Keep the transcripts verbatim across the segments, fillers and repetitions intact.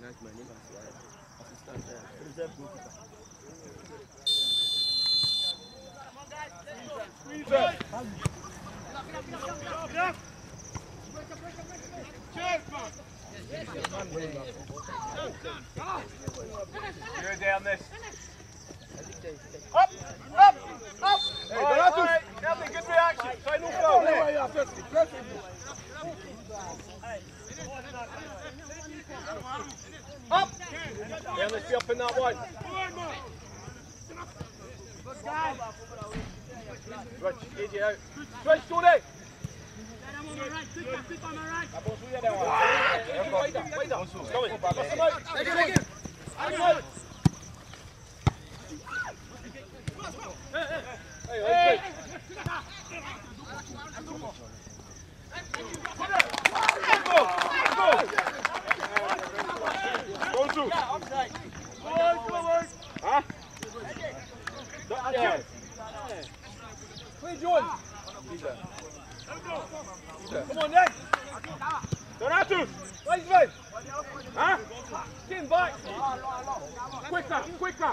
write my name as well. Assistant uh, reserve goalkeeper. Squeeze it! You're down this. Up! Up! Up! Hey, Donatus! Nothing, good reaction. Final goal. Up! Yeah, let's be up in that one. Switch, easy out. Switch, Tony! La ball's weird there. Wide up, wide up. It's coming. Pass him out. Take it again. Pass him out. Hey, hey, hey. Go, go. Go through. Huh? Yeah. Play Jordan. Come on, Nick. Donatus. Right way. Huh? Get back. Quicker, quicker.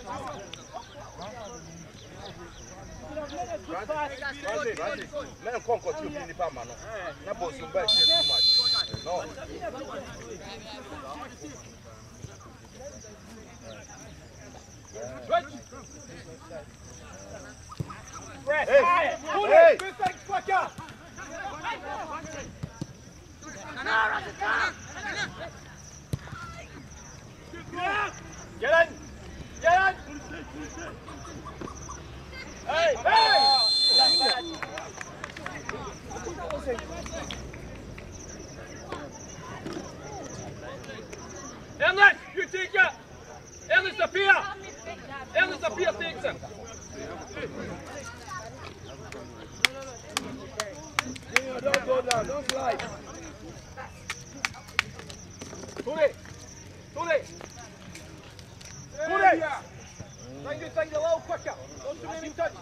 Vas-y, vas-y. Même quand on continue, il n'est pas mal. N'importe où, back, c'est too much. Non. Press. Hey, hey. Good thing, quicker. Get in. Get in. Hey, hey. Ernest, you take it. Ernest appear. Ernest appear takes it. Don't go down, don't slide. Tony! Tony! Tony! Try and do things a little quicker. Don't too many touch.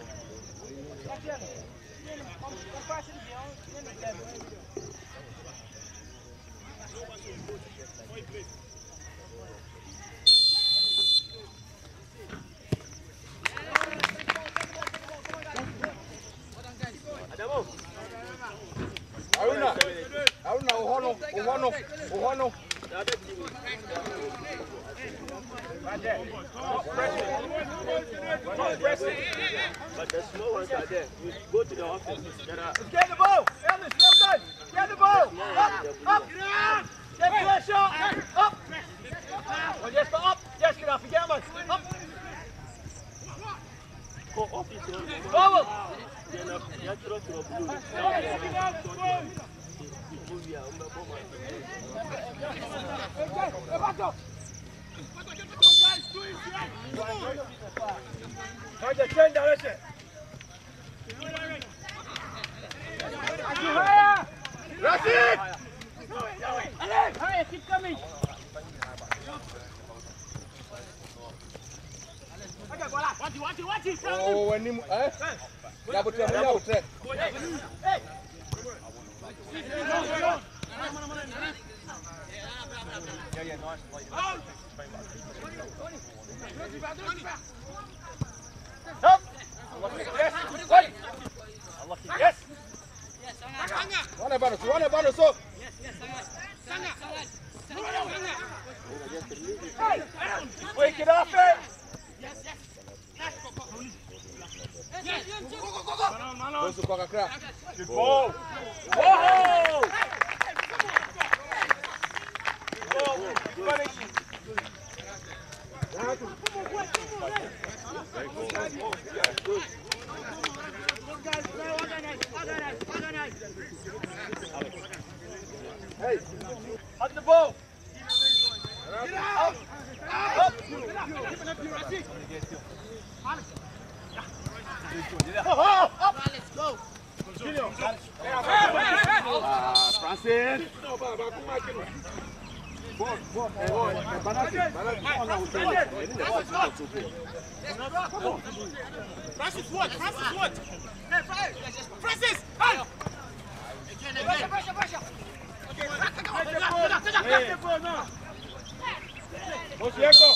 Adamo! Aruna! Aruna, uhono, uhono, uhono. Right there. Not pressing. Not pressing. But the small ones are there. You go to the office. Get up. Let's get the ball. Ellis, well done. Get the ball. Up, up. Get pressure. Up. Well, yes, but up. Yes, get up. Get man. Up. Go office. Forward. Try to change direction. That's it! Hurry, keep coming. Watch it, watch it, watch it. Oh, when you, eh? Double check, double check. Hey! Yeah, yeah, nice. Up! Yes! Wait! Yes! One bonus, one bonus up! Yes, yes, Hey! Wake it up, eh? Yes, yes. Yes, go, go, go, go! Go to Coca-Cola. Good ball! Whoa! Whoa! Finish! Hey! Hug the ball! Get out! Up! Up! Up! Let's go! Continue! Ah, Francis! Boa, boa, boa. Francis, what? Francis, what? Francis! Hey! Pressure, pressure, pressure! Okay, Bosieko.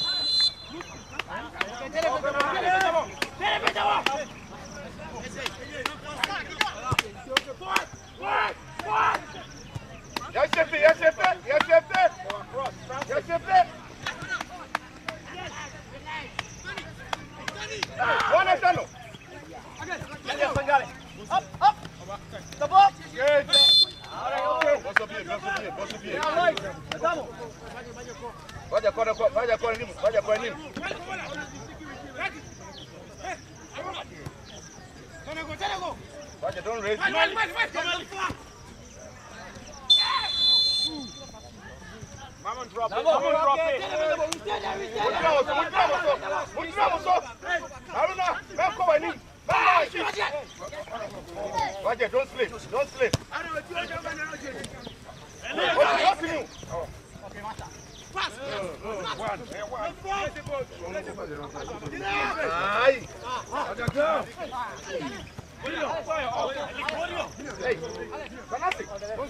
Yes, yes, yes, yes, yes, yes, yes, yes. One and done. Up, up. The ball. Good. All right, okay. Boss up here, boss up here, boss up here. All right. Vamos. Vaya, corre, vaya, corre, Nim. Vaya, corre, Nim. Vaya, don't raise. Mama drop it. Mama drop it. Mutramos, mutramos, mutramos. Haruna, vem com a Nim. Vaya, don't slip, don't slip. What's new? Okay, Mata. Pass. One. Ai. Olha cá. Hey, Banassi.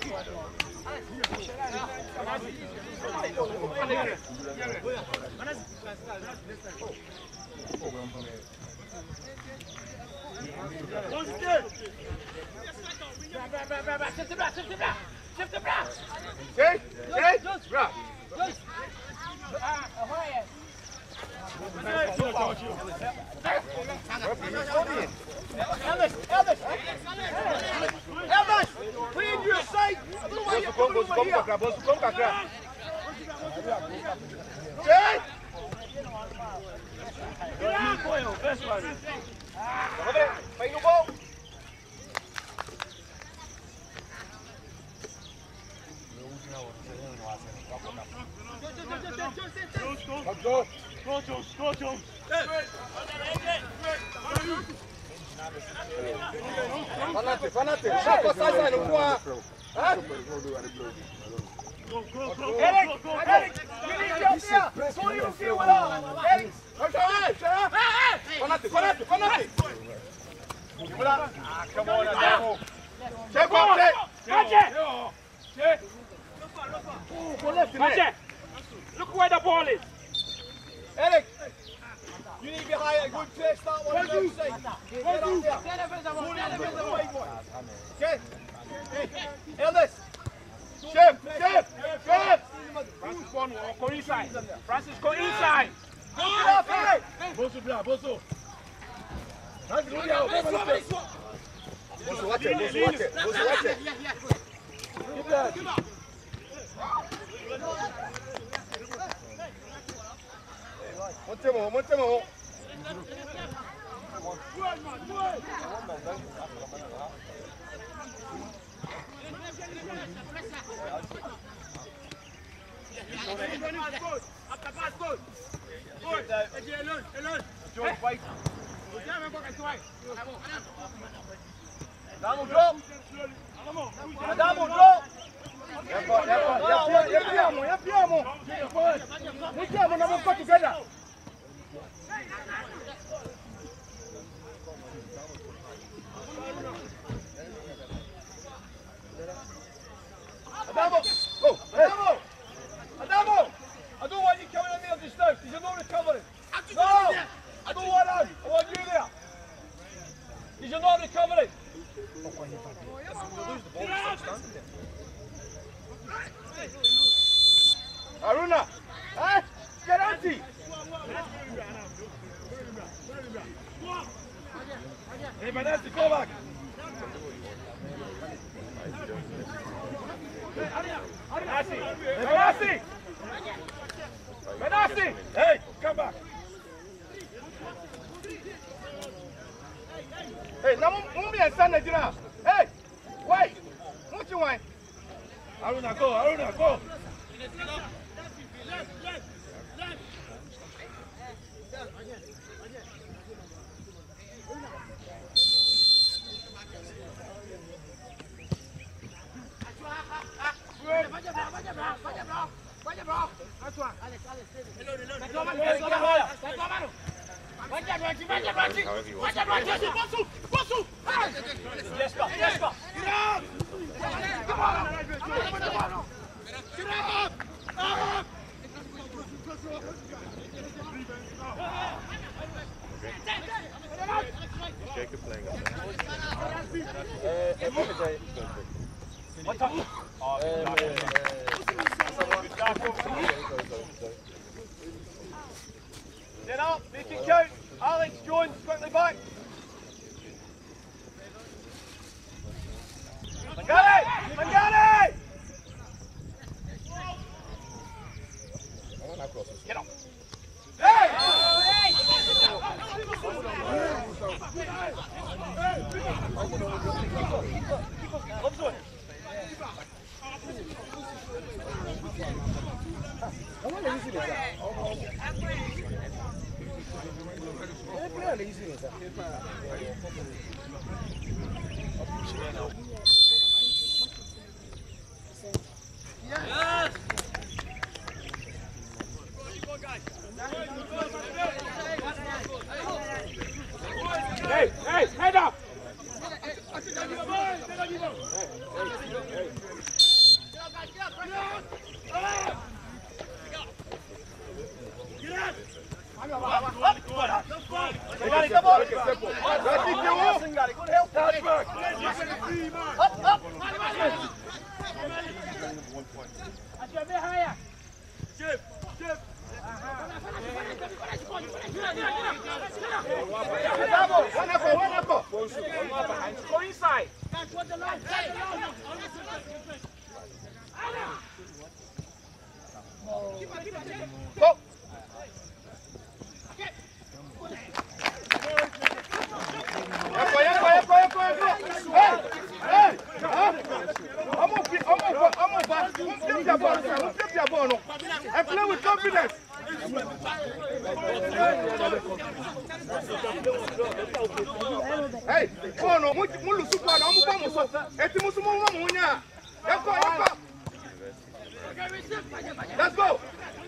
Okay, okay, right. Elvis, Elvis, Elvis, clean your sight. Vamos, vamos, Cacra, vamos, vamos, Cacra. Okay. Vai no gol. Let's go. Go, Jones. Go, Jones. Fanate, fanate. Chaco, sai, sai, no voa. Go, go, go. Eric, Eric, you need to help here. So you feel with us. Eric, come on, fanate, fanate, fanate. Ah, come on, Adamo. Check on, check. Check. Check. Check. Look where the ball is. Eric, you need to be higher. Good place. Start one on the side. Get up there. Pull the other bit of the white one. Okay. Elvis. Chef, chef, chef. Francis, go inside. Francis, go inside. Go off, Eric. Bosso, Bia, Bosso. Francis, go down. Bosso, watch it. Bosso, watch it. Bosso, watch it. Keep that. Montemo, Montemo. Dá um jogo. Dá um jogo. Yapıyorum, yapıyorum. Yapıyorum, ama koç together. Adamo, go, Adamo, Adamo. I don't want you coming on me on the slope. Did you know the covering? No, I don't want that. I want you there. Did you know the covering? Haruna, eh? Get empty. Hey, Banassi, go back. Banassi, Banassi, Banassi. Hey, come back. Hey, now mummy and son, hey, wait. What you want? Haruna, go, Haruna, go. One touch. Oh, Get up, make it count. Alex Jones, quickly back. Mangani! Mangani! Get up. Hey! Hey, hey, head up! Go inside. Go. And play with confidence. Hey, oh no, we we lose one. I'm going to so. Eti musu mu mu munya. Let's go, let's go. Let's go.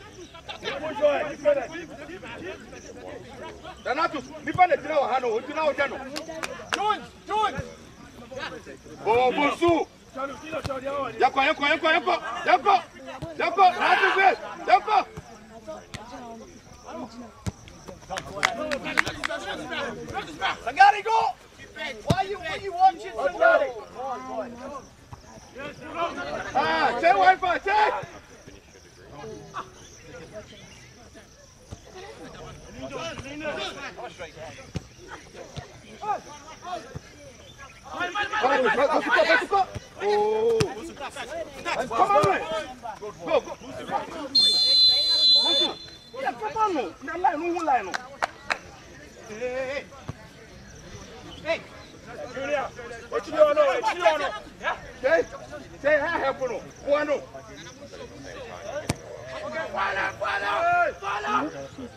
Donatus, nipa na tina wa hano, o tina o jano. Jones, Jones. Oh, Bosu. Yako, yako, yako, yako, yako, yako. That is it. Yako. Sangari, go. Why are you, why are you watching Sangari? Ah, check Wi-Fi, check. Oh, come on, man. Go, go. Go, yeah, come on, no. No line, no line. Hey, hey. Junior, what you doing? What you doing? Hey, say hi, help no. One, no. Okay, follow, follow, follow.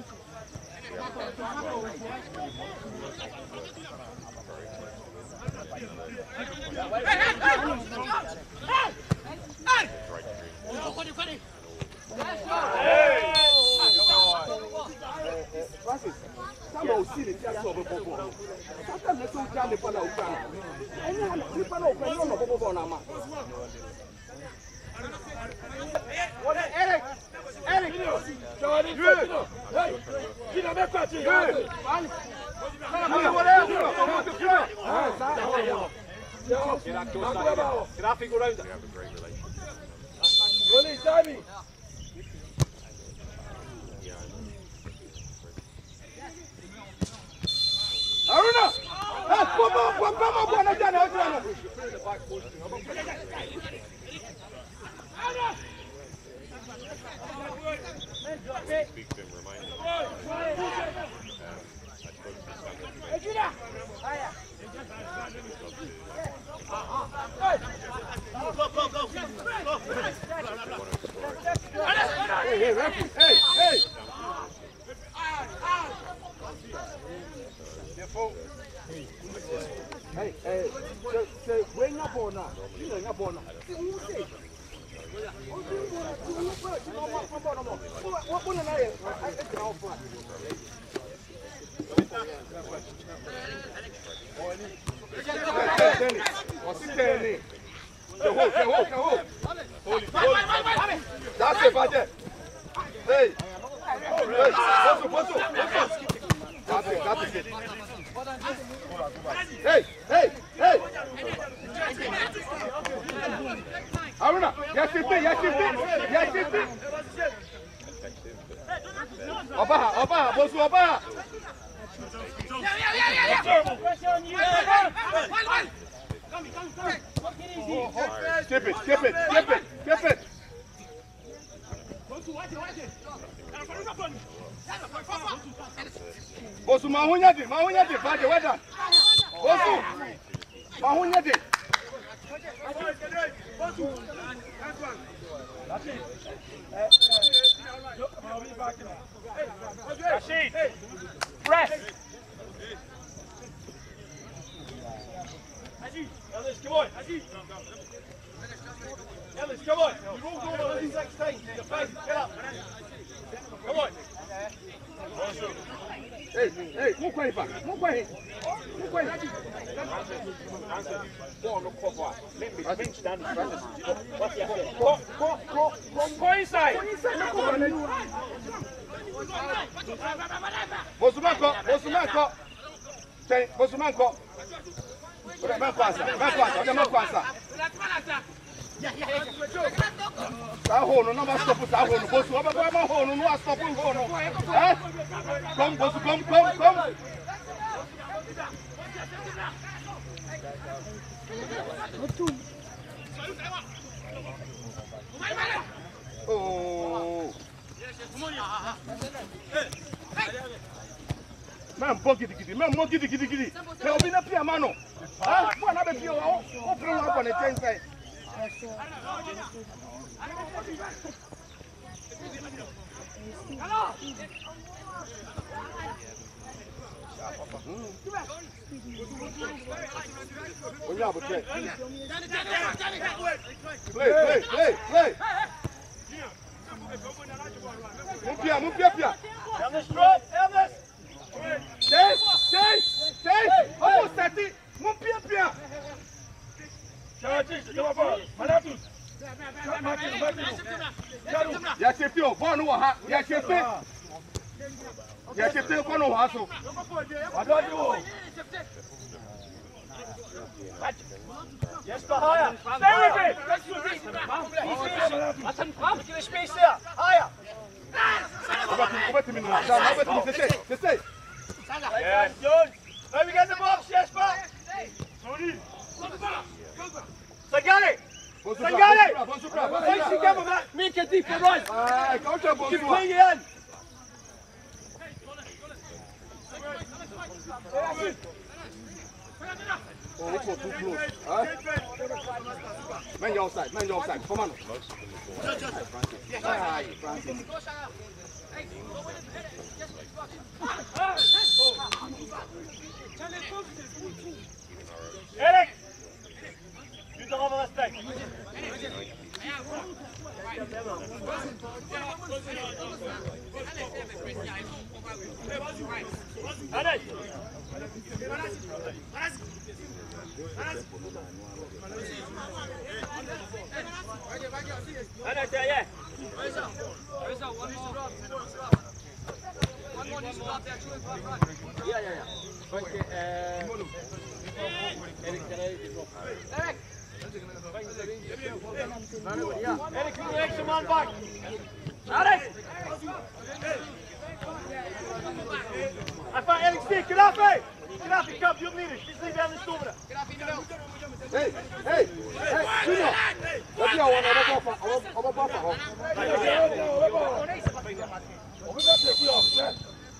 Francis, some of us see the just over Bobo. Sometimes they don't tell the fellow who can. Anyone, the fellow who can know Bobo on a map. Eric! Eric! Hey! Get a back at you! Hey! Graphic around. We have a great relationship. Really, Sammy? Aruna! Hey, come on, come on, come on, come on, speak to him, remind him. Go, go, go, go. Hey, hey, Rafi. Hey, hey. Hey, hey, say, bring up or not? Bring up or not? Who say? What one I that's it, budget. Hey, hey, what's up, what's up? That's it, that's it. Hey, hey, hey. fifteen, yes, fifteen, yes, fifteen. Obaha, Obaha, Bosu Obaha. Skip it, skip it, skip it, skip it. Bosu mahunya di, mahunya di, pada wedan. Bosu, mahunya di. Rashid, press. Ellis, come on. Ellis, come on. You're all going on these next times. Your face, get up. Come on. Hey, hey, move quiet back. Move quiet. Move quiet. Go on, look for Let me pinch down the front. What's the affair? Go, go, go, go, go inside. Bosumanko, Bosumanko. Say, Bosumanko. Ora ma passa, ma passa, olha ma passa. Tá rono, não vai stop, tá rono. Bosu, vai vai ma rono, não vai stop o rono. Eh? Kom, Bosu, kom, kom, kom. Oh. Man, bug gidi gidi, man, mo gidi gidi gidi. Te obi na pia mano. Ah, mo na be pia o. O pro wa ko ne ten sai. Hello. Oya, but play. Play, play, play, play. Mupia, mupia, pia. Ellis, drop. Ellis. Stay, stay, stay. Almost thirty. Mupia, pia. Ya safety o, ball no wa ha. Ya safety. Ya safety ball no wa so. Yes, but higher. Stay with me. That's him. Give the space there. Higher. Over to, over to me now. Down, over to me. Stay, stay, stay. Yeah, done. Let me get the box, yes, but. Sagale. Sagale. Once you get him, make a deeper run. Ah, coach, Keep Bosu. playing in. Oh, look for too close. Huh? Man, your side, man, your side. Come on. Ah, Francis. Eric. You don't have a mistake. Yeah, yeah, yeah. Okay, uh, Eric, can I drop? Eric! Eric, you make some man back. Eric! I find Eric stick, get off me! Get off me, come, you lead it. Just leave down the store. Hey, hey, hey, Junior. What do you want? I'm a buffer. I'm a buffer. I'm a buffer.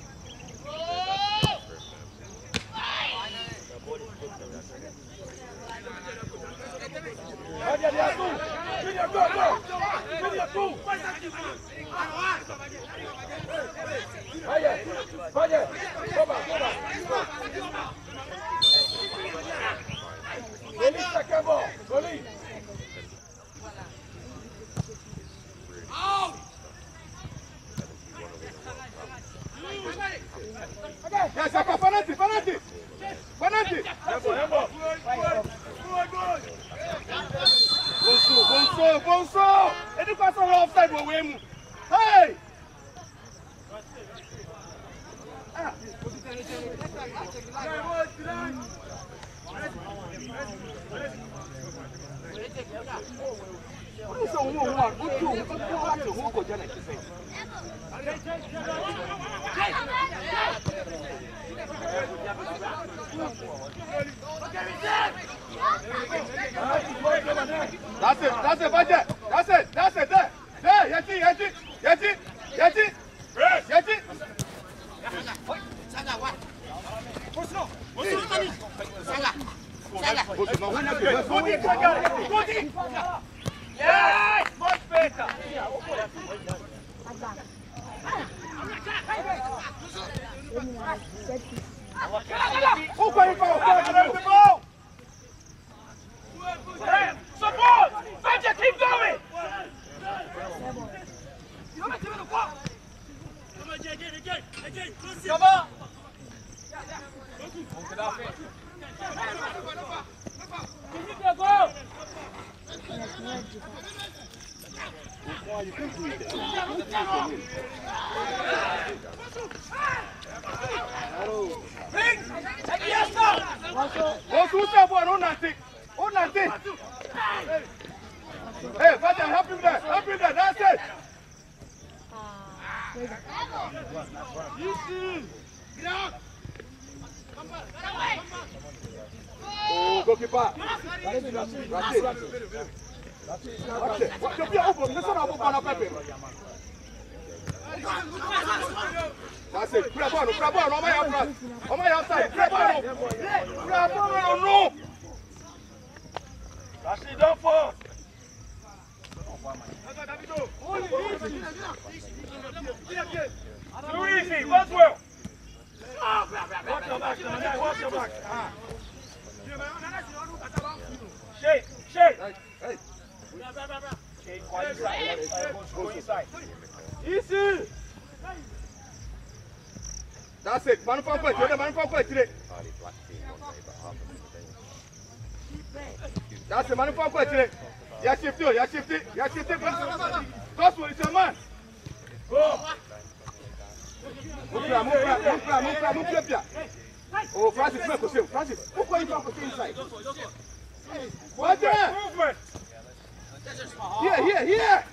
Yes, I can penalty, penalty, penalty. Bonso, bonso, bonso. Educação offside, meu emo. Hey. Ah. Isso é um um um. O que o que o acho o que já não sei. That's it. That's it. Budget. That's it. That's it. There. There. Yeti. Yeti. Yeti. Yeti. Yeti. Saga what? Bosno. Bosno tani. Saga. Saga. Bosno. Godi. Godi. Godi. Yeah. Much better. Who going for the ball? Support! Badger, keep going! Come on! Hey, Badger, help him there! Help him there! That's it! Oh, goalkeeper! That's it! That's it! Watch it! Watch it! Open! Listen up! Open up! That's it! Grab on! Grab on! On my outside! On my outside! Grab on! Grab on! No! That's it! Don't fall! Too easy! Boswell! Watch your back! Watch your back! Shake! Shake! Hey! Shake! Go inside! Go inside! Easy! That's it! Man from point! Man from point! That's it! Man from point! Yeah, shift it! Yeah, shift it! Yeah, shift it! Boswell, it's your man! Go! Move here, move here, move here, move here, move here. Oh, Francis, make us Francis, who going to go inside? What there? Movement! Here, here, here!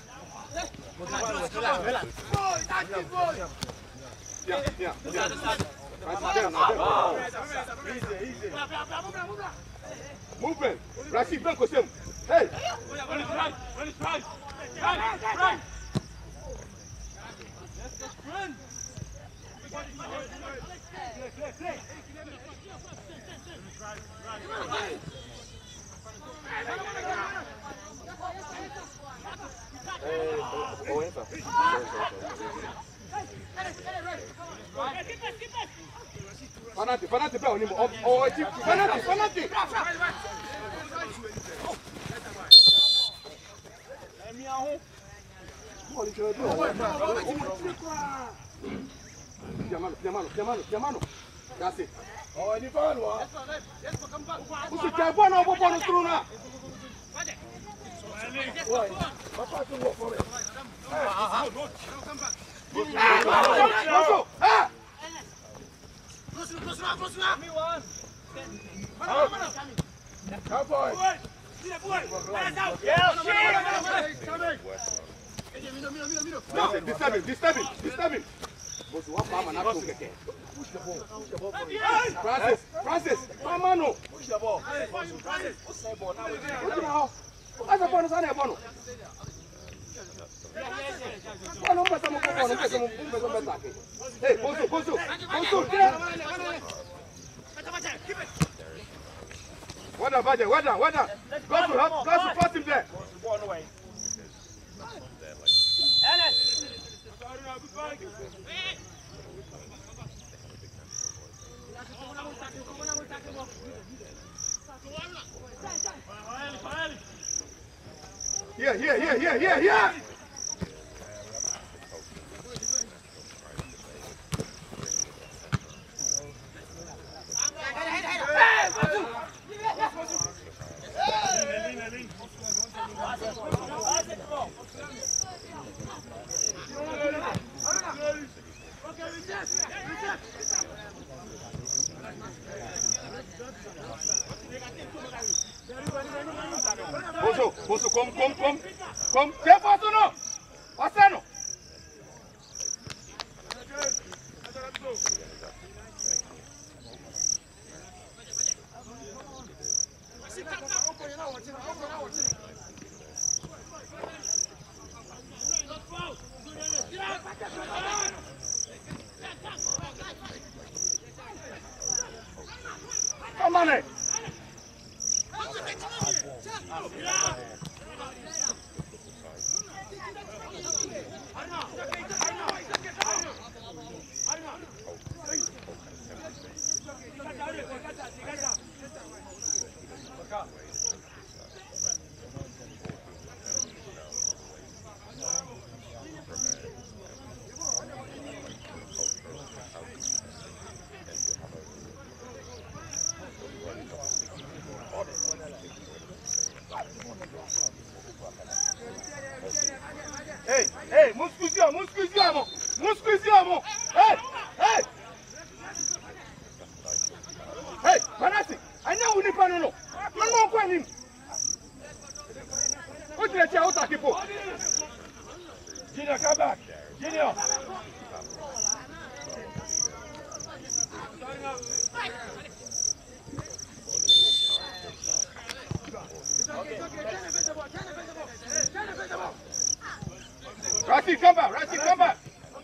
Yeah, yeah, yeah. Francis, down, down. Easy, easy. Movement. Rashid, make us him. Hey! Run it right, run it right. Right, right. Run! Fanati, fanati pé òní mo ọ ẹtí fanati fanati. Ẹ̀mí ahun. Piamano, piamano, piamano, piamano. That's it. Oh, any fun, what? Who's the type one of one through now? Papa, to walk for it. Ah! Me one. Cowboy. Disturb him, disturb him, disturb him. Push the ball. Francis, Francis, come on, no. Push the ball. Francis, push the ball now. What's the bonus on that bonus? Hey, Bosu, Bosu, Bosu, well done, Badger, well done, well done. Go to help, go to pass him there. Here, here, here, here, here, here. Bosu, Bosu, come, come, come. Come. Jeff, what's on? What's on? Come on, eh? Hey, hey, mon squeezie, mon squeezie, mon, mon squeezie, mon. Hey, hey. Hey, Manasi, I know we need to know. No, no, go him. What did I tell you? People. Junior, come back. Junior. Rasi, come back. Rasi, come back.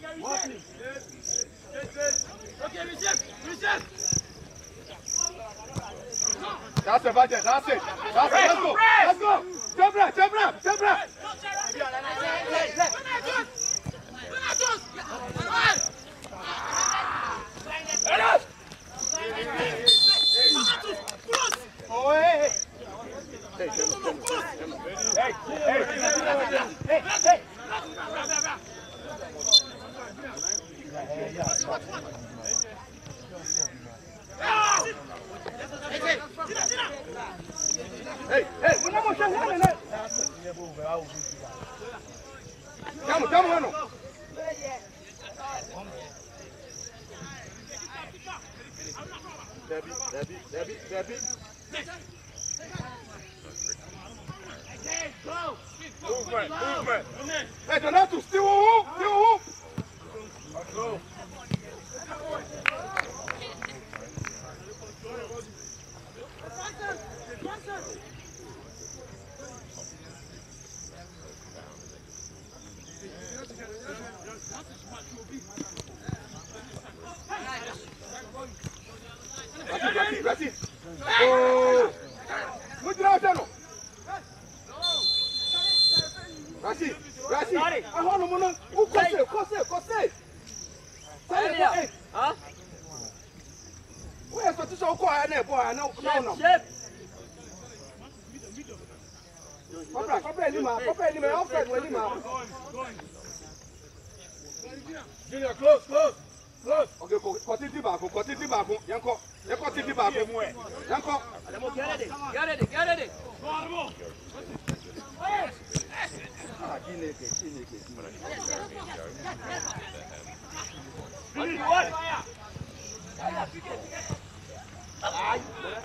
Okay, receive, receive. That's it, that's it, that's it. That's it, let's go. Let's go. Jump up, jump up, jump up. Oh, hey, hey. Hey, hey, hey, hey, hey. Hey, hey, we're not going to shut down. Come on, come on. Debbie, Debbie, Debbie, Debbie. Movement, movement. Hey, Donato, still who? Still who? Let's go. Rasi, Rasi. Oh! Muito lá, Tano. Rasi, Rasi. Ahora, mano. O coce, coce, coce. Sai daí. Hã? Ué, só tu só o corre, né? Boa, não, não, não. Compra, compra ele, mano. Compra ele, mano. Offside, ele, mano. Junior, close, close. Close. Okay, continue back, continue back. Yanko, yanko, continue back. Yanko. Get ready, get ready, get ready. Ah, Kineke, Kineke. What? Ai.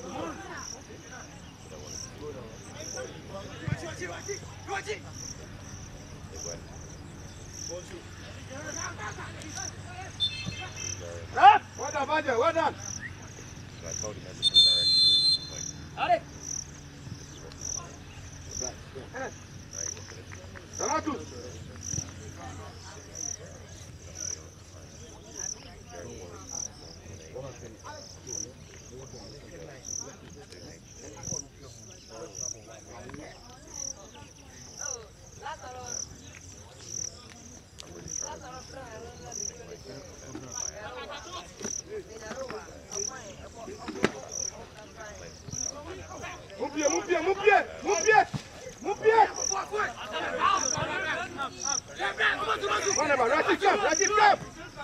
Well done, Baja, well done. I told him everything directly. Allez. Donato. Mon pied, mon pied, mon pied, mon pied, mon pied. Whatever, right it up, right it up.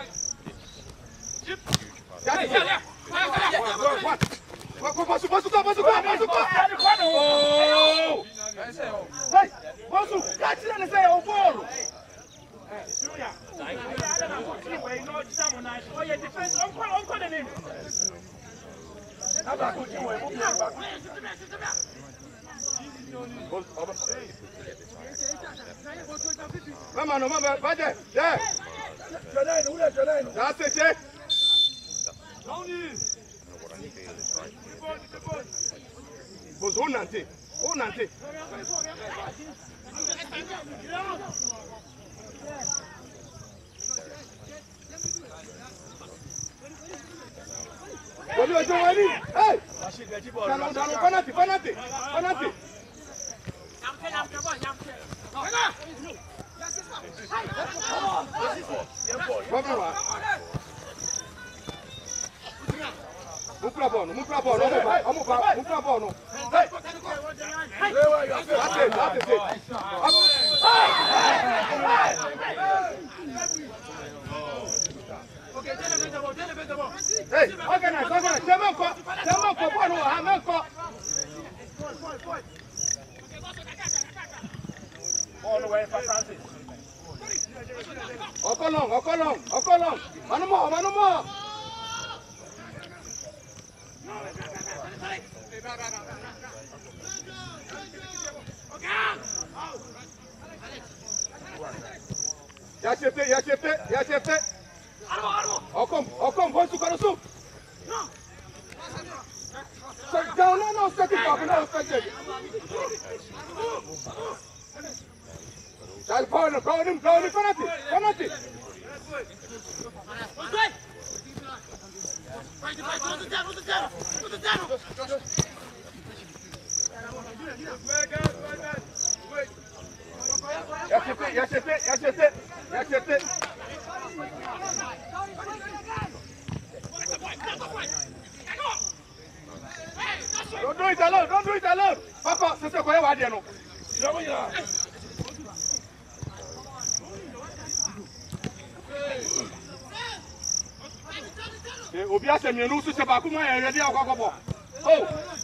Posso, posso, posso, posso, posso, oh! Hey, posso, catch it and say, oh, ball. Come on, come on, budget. Yeah. That's it, check. But who Nanti? Who Nanti? What are you doing? Hey! Down, down, penalty, penalty, penalty. Move pra bola, move pra bola, vamos pra, move pra bola. That's it, that's it. Hey, organize, organize. Seven for, seven for one, seven for. All the way for Francis. Okolong, Okolong, Okolong. One more, one more. Yachete, yachete, yachete. Okom, Okom, voice to Karasu. Sit down, no, no, set it up, no, set it. Child, power him, power him, power him, penalty, penalty. Yachete, yachete, yachete, yachete. Don't do it alone, don't do it alone. Papa, c'est ce qu'on va dire, non? Obia se mienu su se ba kuma ya ready akwa akwa. Oh.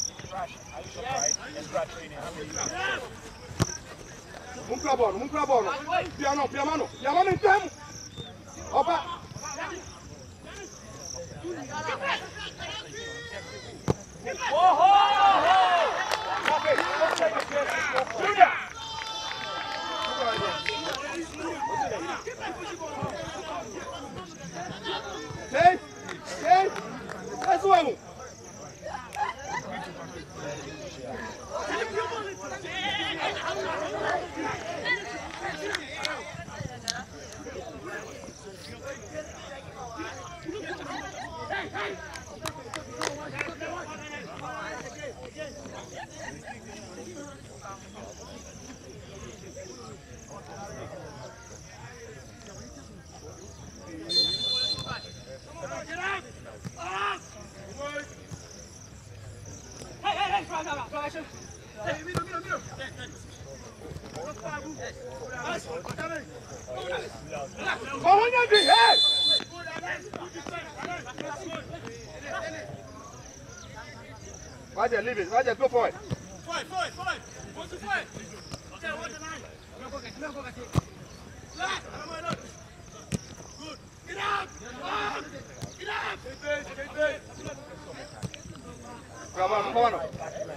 Mun kla ball, mun kla ball. Piano, piano, piano in tem. Opa. Oh ho ho. Okay, Julia. Hey, hey, that's one. Roger, leave it. Roger, go for it. Fight, fight, fight. What's the fight? Okay, what's the line? Good. Get out! Get out! Come on, come on.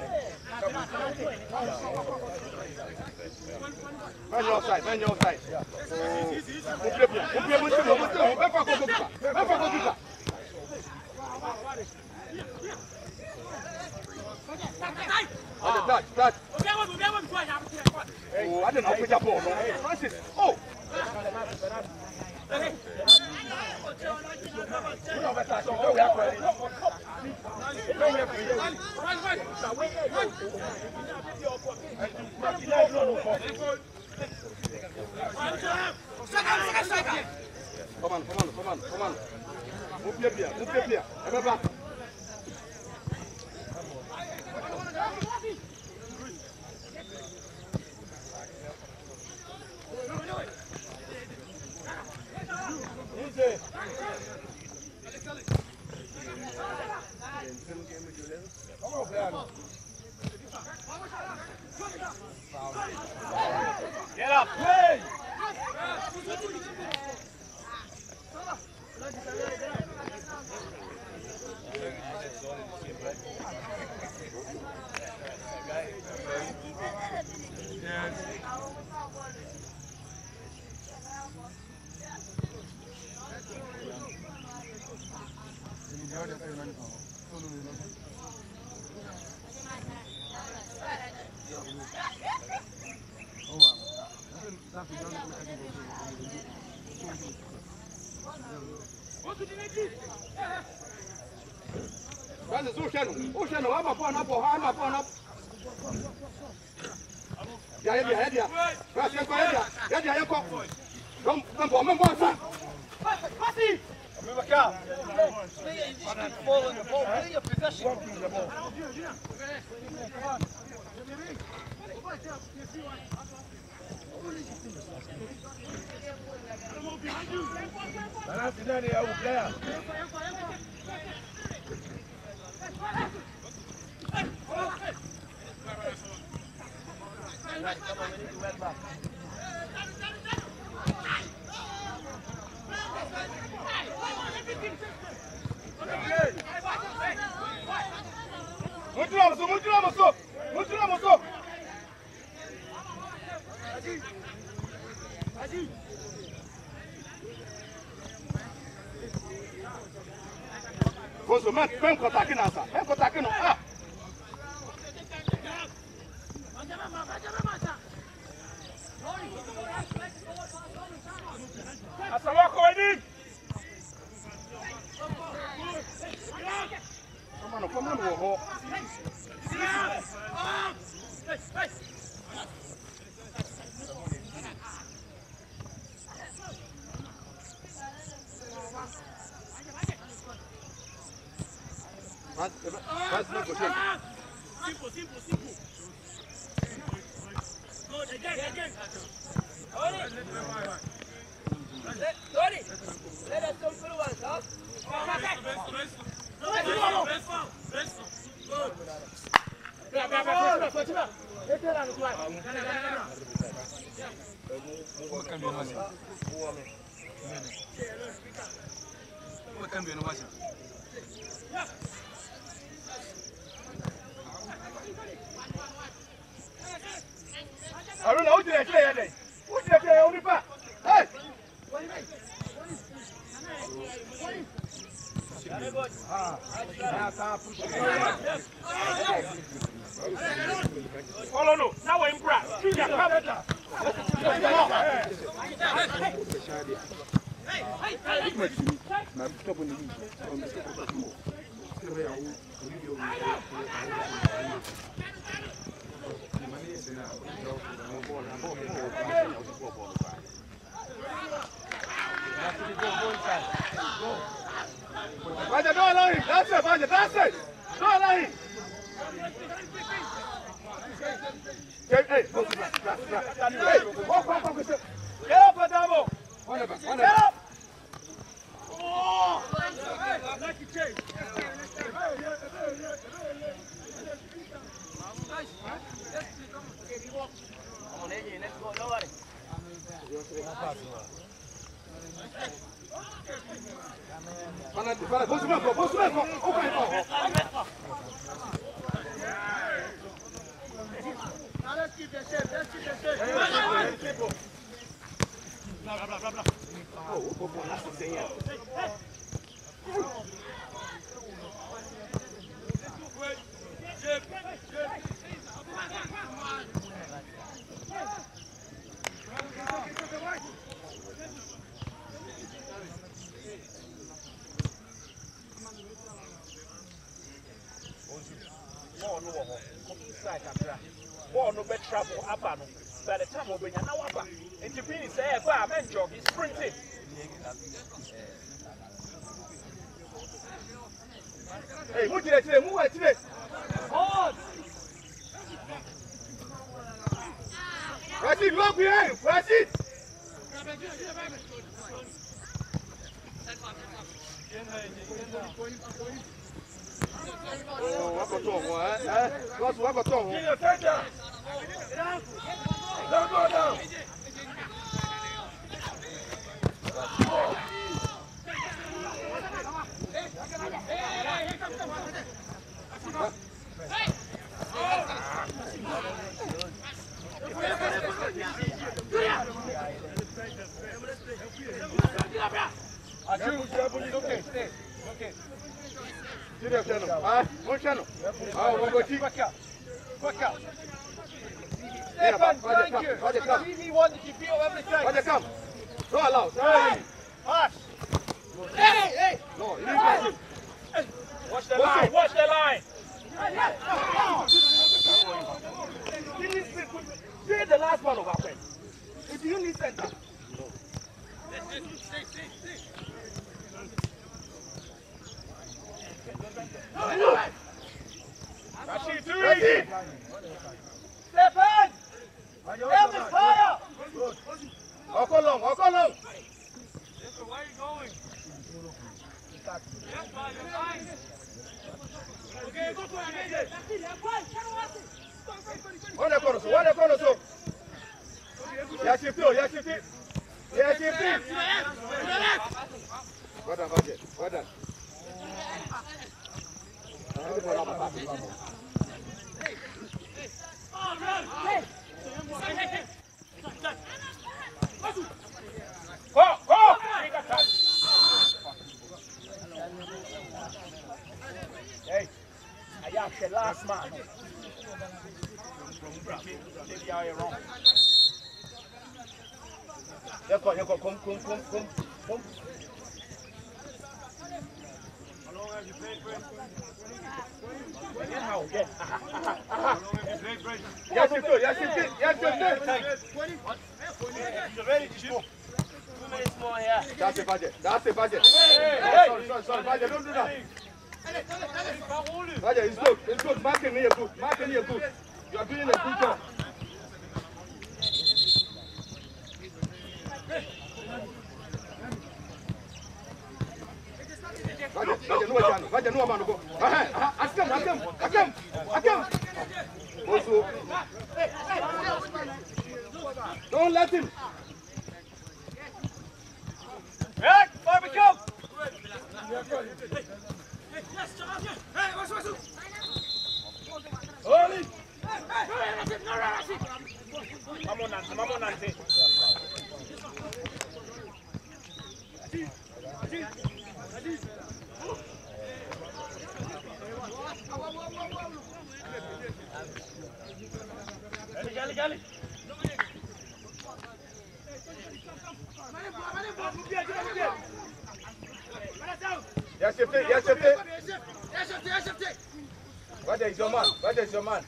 Man your side, man your side. Move bien, move bien, move bien, move bien. Même pas contre ça. Même pas contre ça. Allez, touch, touch. Oh, I didn't know which ball. Francis. Oh. Come on, come on, come on, come on. Move your beer, move your beer. Remember. Get up, play! Francis, Ocean, Ocean, I'm upon up or I'm upon up. Yeah, yeah, yeah, yeah. Francis, go ahead, yeah, yeah, yeah, come. Come, come, come, come, come. Passive. Remember, Carl. Ball in the ball, play your possession. Muito lá, moço, muito lá, moço. Muito lá, moço. Moço, vem contar aqui nessa. Vem contar aqui não. Ah. Assaloko Edim. Come on, come on, go. Mas, mas não gostei. Simple, simple, simple. Good again, again. Sorry. Let us come through once, huh? I don't know who did I play today. Who did I play on the back? Hey! Follow no. Now we're in brass. Hey, Vaja, don't allow him. That's it, Vaja, that's it. Don't allow him. Hey, hey, go to grass, grass, grass. Hey, walk, walk, walk. Get up, Adamo. One of Get up. Oh! Lucky change. Come on, Eddie, let's go. Don't worry. Para, para, vamos subir, vamos subir, vamos Let's keep the shape, let's keep the shape. Blah, blah, blah, blah. Oh, oh, oh, that's the thing, yeah. Ball no better travel abano. By the time we bring an hour back, and you finish say, "Bah, man, jog is sprinting." Hey, move it today, move it today. Hold. Press it, look behind, press it. Oh, what got on, eh? What what got on? Get your center. Don't go down. I choose. Okay, stay. Okay. Serious channel. Ah, one channel. Ah, one go cheap. Quicker. Quicker. Yeah, Stefan, Roger, thank come. you. Roger, come. He he wanted to feel everything. Roger, come. Don't allow. Hey, pass. Hey, hey. No, you need to pass it. Watch the line. Watch the line. Say the last one of our friends. If you need center. Rashid, too easy. Stefan! Help is fire! Walk along, walk along. Where are you going? Okay, go for it. One corner, so one corner, so. Yeah, shift it, yeah, shift it. Yeah, shift it. Well done, Budget. Well done. Go, go! Hey, I am the last man. Maybe I am wrong. Yeah, come, yeah, come, come, come, come, come, come. How long have you played, Fred? How again? How long have you played, Fred? Yeah, shift it, yeah, shift it, yeah, shift it. You're ready to shoot. Two minutes more here. That's it, Budget. That's it, Budget. Hey, hey. Sorry, sorry, sorry, Budget, don't do that. Budget, it's good, it's good. Marking here, good. Marking here, good. You are doing a good job. Budget, Budget, no man, Budget, no man, go. Aha, aha, ask him, ask him, ask him, ask him. Also, don't let him. Hey, barbecue! Holy! Come on, Nancy, come on, Nancy. Gali, gali, gali. Yes, shift it, yes, shift it. Budget is your man, Budget is your man.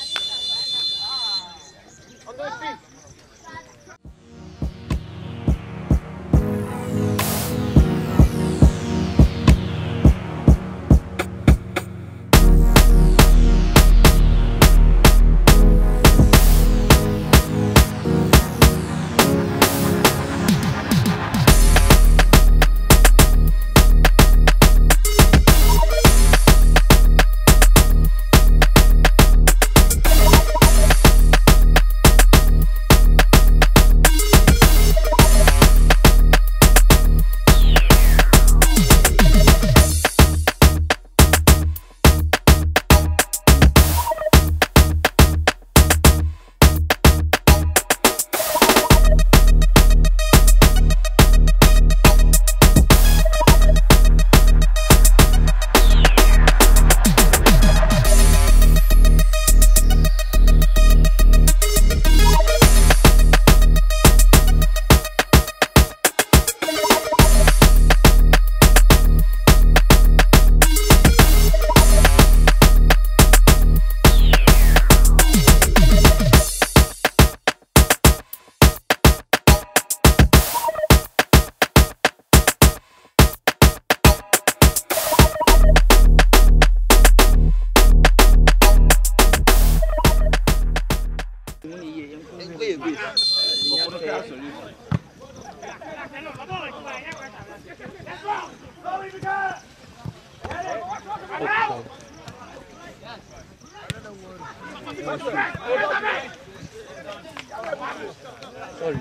On those feet. Sorry.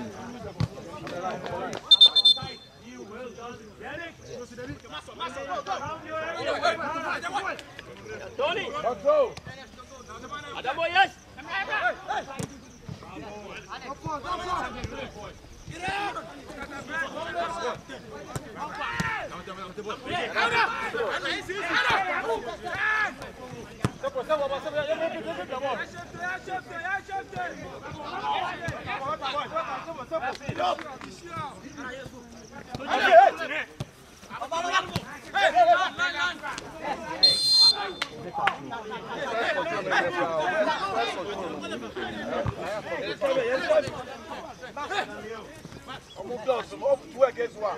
Tony! Let's go. Adamo, yes! Get out! Two against one.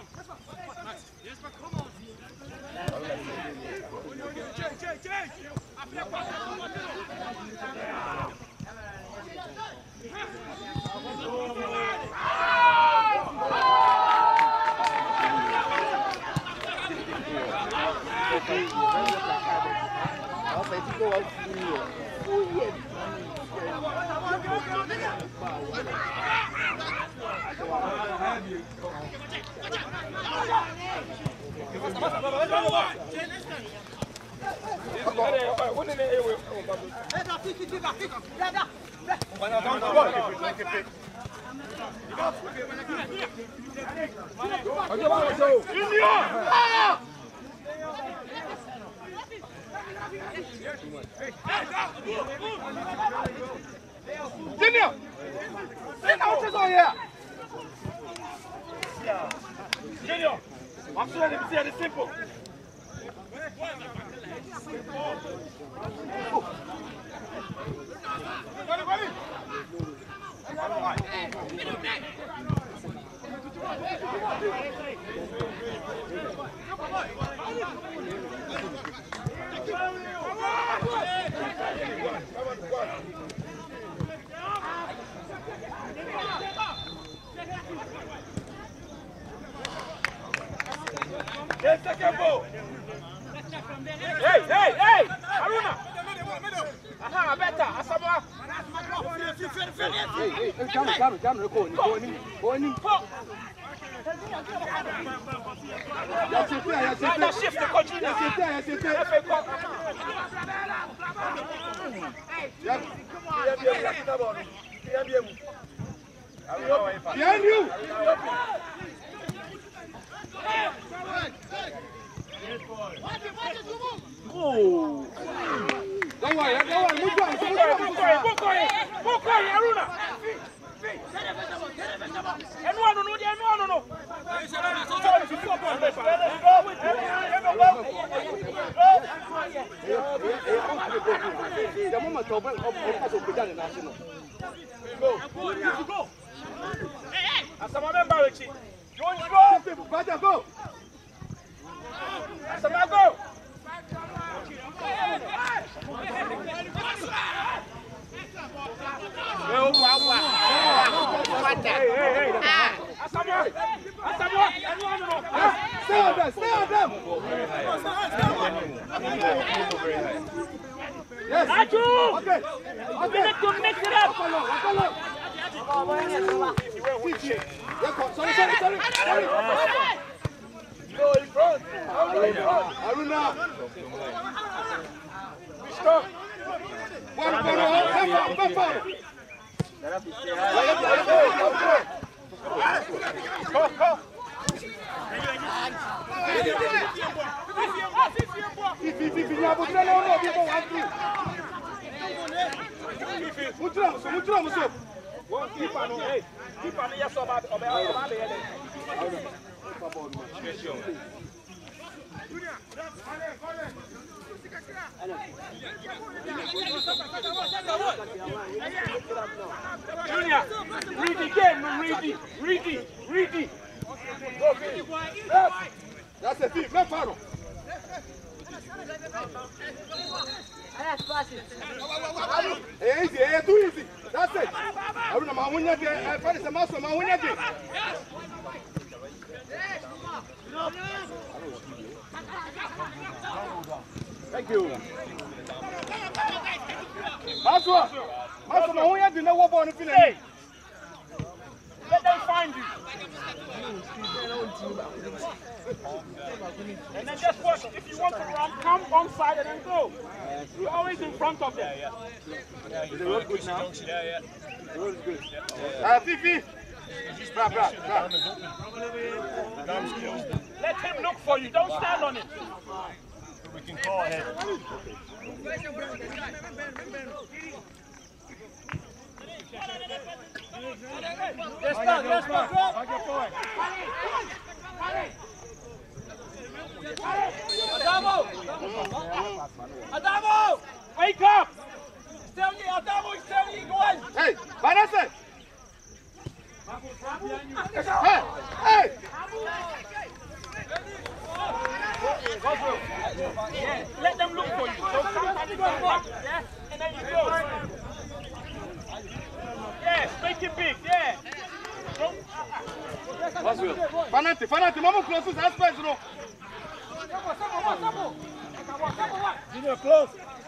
Junior! Sit down, sit down here! Junior! I'm sure they see it simple. Hey, second ball. Hey, hey, hey! Aruna! Aha, better. Asamoah. Hey, hey, hey, Jam, Jam, Jam, go on, go on, go on. Yes, it's there, yes, it's there. Shift the coach. Yes, it's there, yes, it's there. F A Cup. Behind you! Oh! Don't worry, don't worry, move on, move on, move on. Move on, Aruna. Anyone know the anyone know? The moment of the national. Go, go. Asamoah Barichi. Don't go. Baja, go. Asamoah go. Hey, hey, hey. Asamoah. Asamoah. Anyone know? Stay on them, stay on them. Yes. Raju. Okay. We need to mix it up. Walk along, walk along. Sorry, sorry, sorry. Sorry. Go in front. Aruna. Stop. One, one, one, one, one. Go, go. If if if you have a no no people want to. Mutra, mutra, mutra. One keeper no, hey. Keeper no yes about about about the head. Junior, read the game, read it, read it, read it. That's a thief, left arrow. Hey, easy, hey, too easy. That's it. Aruna, my winner, I find it's a master, my winner. Thank you. Maswa, Maswa, my winner did not walk on the field. Hey, let them find you. And then just watch. If you want to run, come on side and then go. You're always in front of them. Yeah, yeah. Is the road good now? Yeah, yeah. The road is good. Ah, Fifi. Bra, bra, bra. Let him look for you. Don't stand on it. can call ahead. Yes, man, yes, man. Adamo! Adamo! Wake up! Stay on you, Adamo, stay on you, go on! Hey, Vanessa! Hey! Hey! Yeah, let them look for you. Don't come and go back. Yeah, and then you go. Yes, make it big. Yeah. What's it? Fanati, Fanati, Mama close to that space, no. Junior close.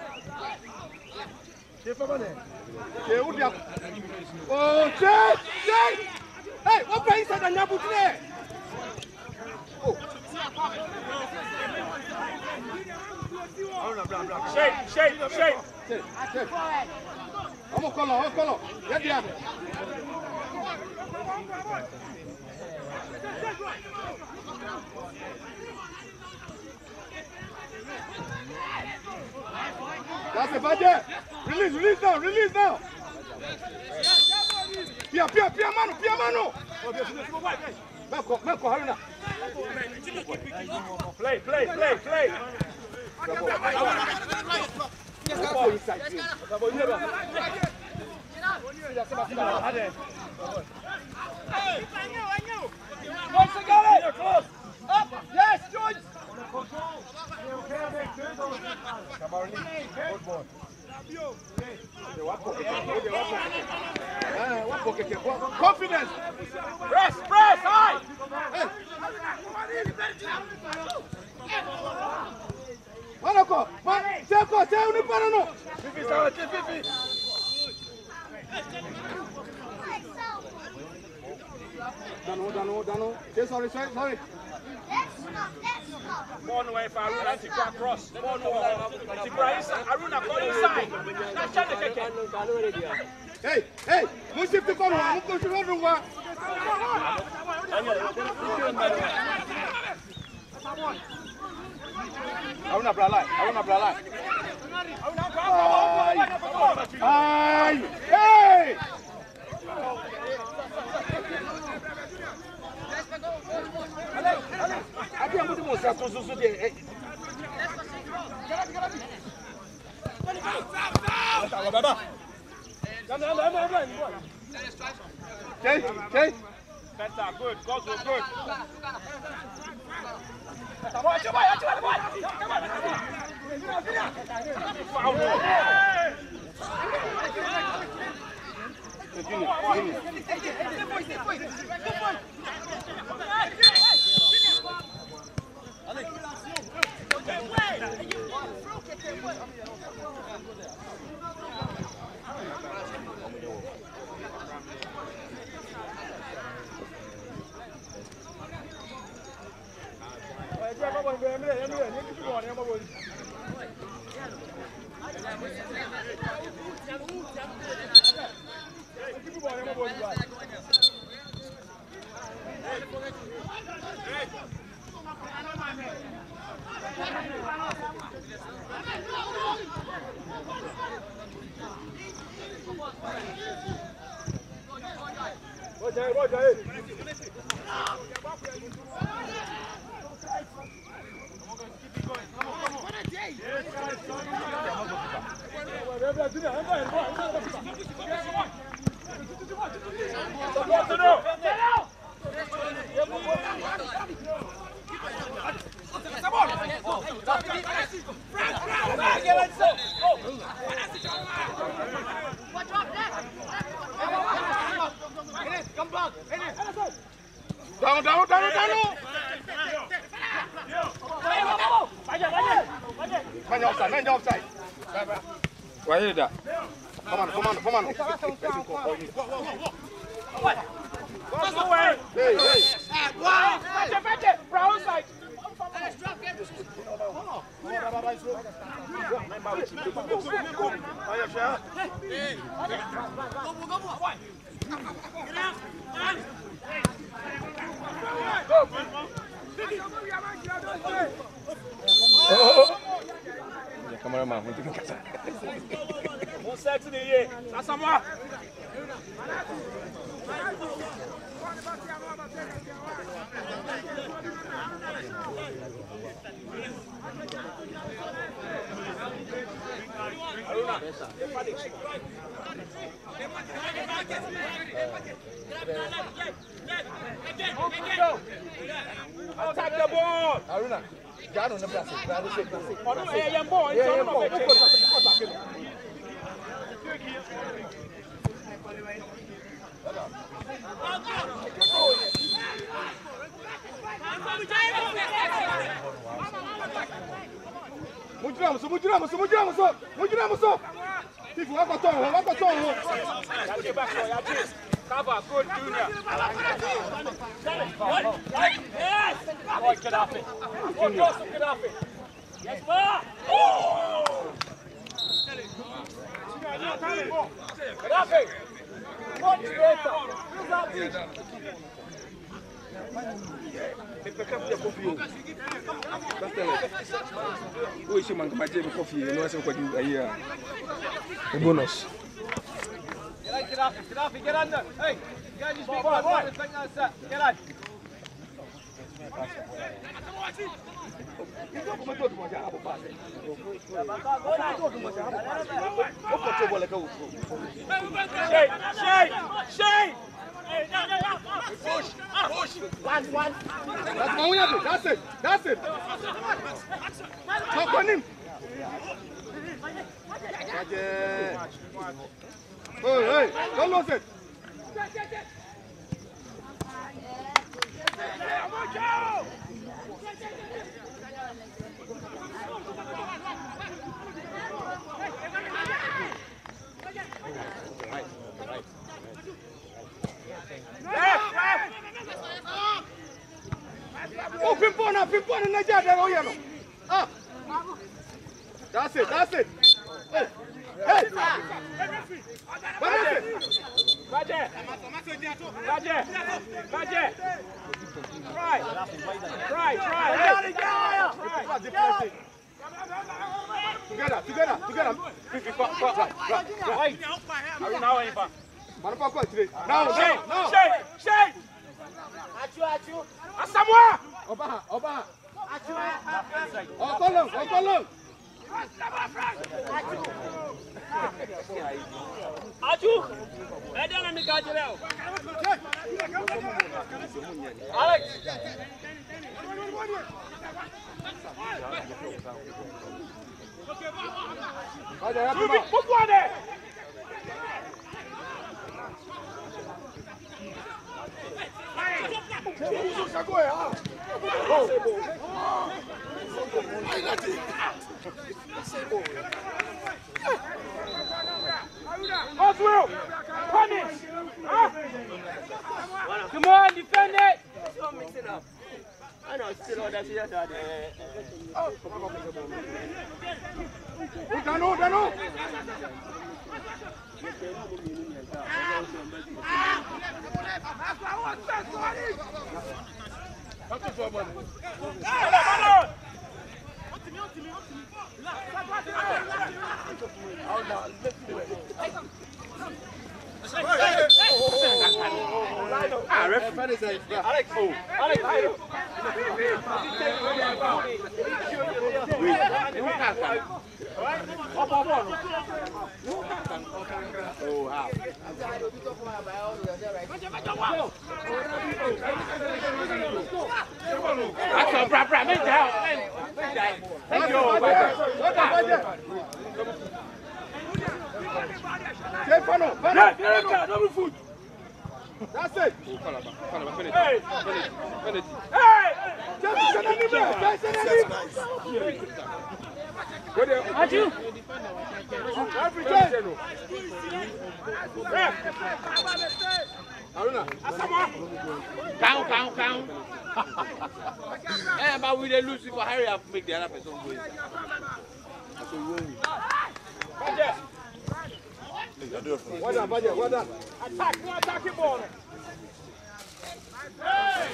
Oh, check, check. Hey, what place is that Nabu today? Oh. Shake, shake, shake. Vamos, Colo, vamos, Colo. Ya, ya. That's it, Baje. Release, release now, release now. Pia, pia, pia, mano, pia, mano. Meko, Meko, hurry now. Play, play, play, play. Go inside. Once again, close. Up. Yes, George. Confidence. Press, press, high. Manoko, Manoko, say you need to know. Fifi, sorry, Fifi. Dano, Dano, Dano. Say sorry, sorry, sorry. Born away for Aruna to go across. Born away. To go inside. Aruna, go inside. Not trying to kick it. Hey, hey, we shift to come on. We go to the room. Aruna, brala. Aruna, brala. Ay, hey! Aqui é muito moça, tu tu tu de. Okay, okay. Better, good. Goes good. Come on, come on, come on, come on. Foul. Continue, continue. Roger, Roger. Down, down, down, down. Man outside, man outside. Why is that? Come on, come on, come on. Go away. Hey, hey. Wow. Better, better. Brown side. Go. Cameraman, we think it's One sex in the year. That's some more. Attack the ball. Aruna. God on the place. God on the place. Oh, no, yeah, yeah, boy. Yeah, yeah, boy. Mujiramos, mujiramos, mujiramos, mujiramos. Tifu, wako tongo, wako tongo. Yachi back, Yachi. Cover, good junior. Yes. Boy, get off it. Boy, Joseph, get off it. Yes, boy. Get off it. One straight up. Use that feet. Who is man come take coffee? You know what you here. The bonus. Get off it, get off it, get under. Hey, you guys just be boy, boy. Get on. Shade, shade, shade. Push, push. One, one. That's what we have to. That's it. That's it. Talk on him. Hey, hey, don't lose it. Oh, pimpona, pimpona, na jada, oh, yellow. Ah, that's it, that's it. Hey, hey, what is it? Roger, Roger, Roger. Try, try, try. Together, together, together. Right, now, Eva. Now, now, now. Shade, shade. Achu, achu. Asamoah. Obaha, Obaha. Oh, Colum, oh, Colum. Achu. Head down on the Gajirel. Alex. Put one there. Oswell, punish! Huh? Come on, defend it! Don't mix it up. I know, still all that shit out there. Dano, Dano! Ah, referee. Alex, oh, Alex, up on one. Oh, how? That's a bra bra. Make down. Thank you. Take Fano, Fano. Double foot. That's it. Hey! Hey! Just send an email. Just send an email. What you? Every time. Aruna. Count, count, count. Eh, but we dey lose for hurry up, make the other person go in. That's a win. Well done, Badia, well done. Attack, no attacking ball. Hey!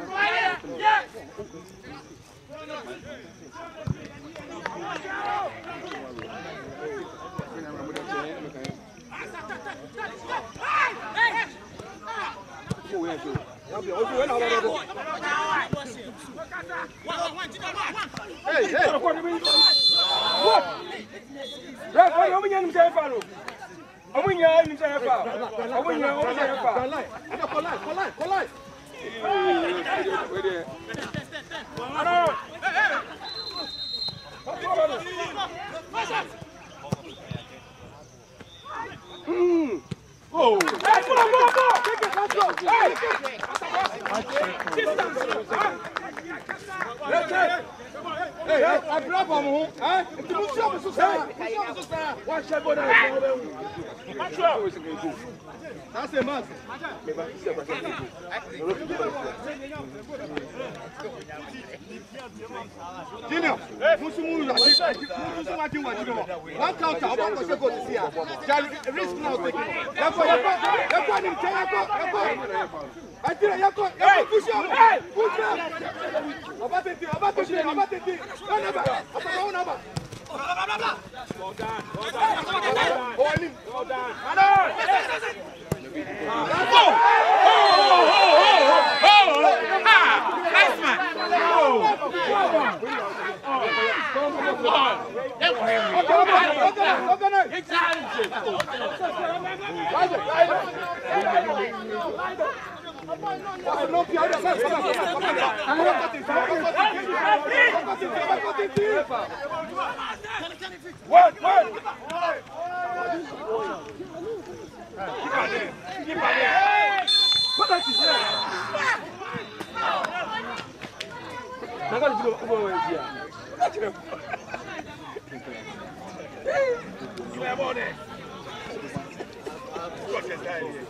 Yeah! Hey, how many names have followed? How many names have followed? How many names have followed? Collide, collide, collide. Hmm. Oh. Hey, come on, come on, come on. Take it, let's go. Hey. Hey, I grab on who? Eh? If you move up, so say. Watch that boy there. Watch out. That's a man. Junior, Musumu, one counter, I'm going to go to see her. Risk now taking. Yako, Yako, Yako, Yako, Yako. I tell you, Yako, Yako, push up. Hey, push up. About it, about it, about it. No number, about no number. Well done, well done, well done. Well done. Well Nice man. One, one. Keep on there. Keep on there. What are you doing? I'm going to go over here. You have on it. Look at that here.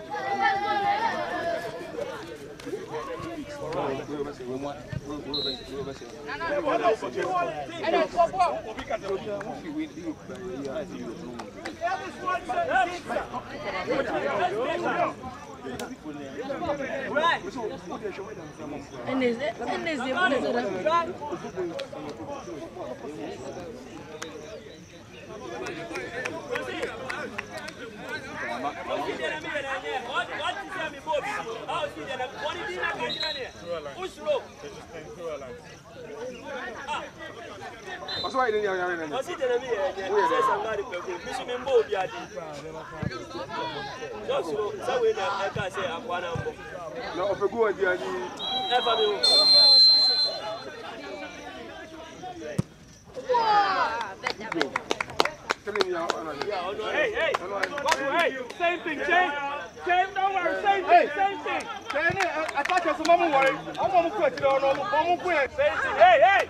And is it? And is it? What is it? What's why you didn't What's it gonna be? Yes, I'm not a good mission in Bob Yadi. Just so we I can't say I'm one of them. No, if you go at the Never do. Hey, hey, hey, same thing, Jane. Jane, don't worry, same thing, same thing. Jane, I thought you were some worry. I'm going to quit it on I'm going to quit. Same thing, hey, hey.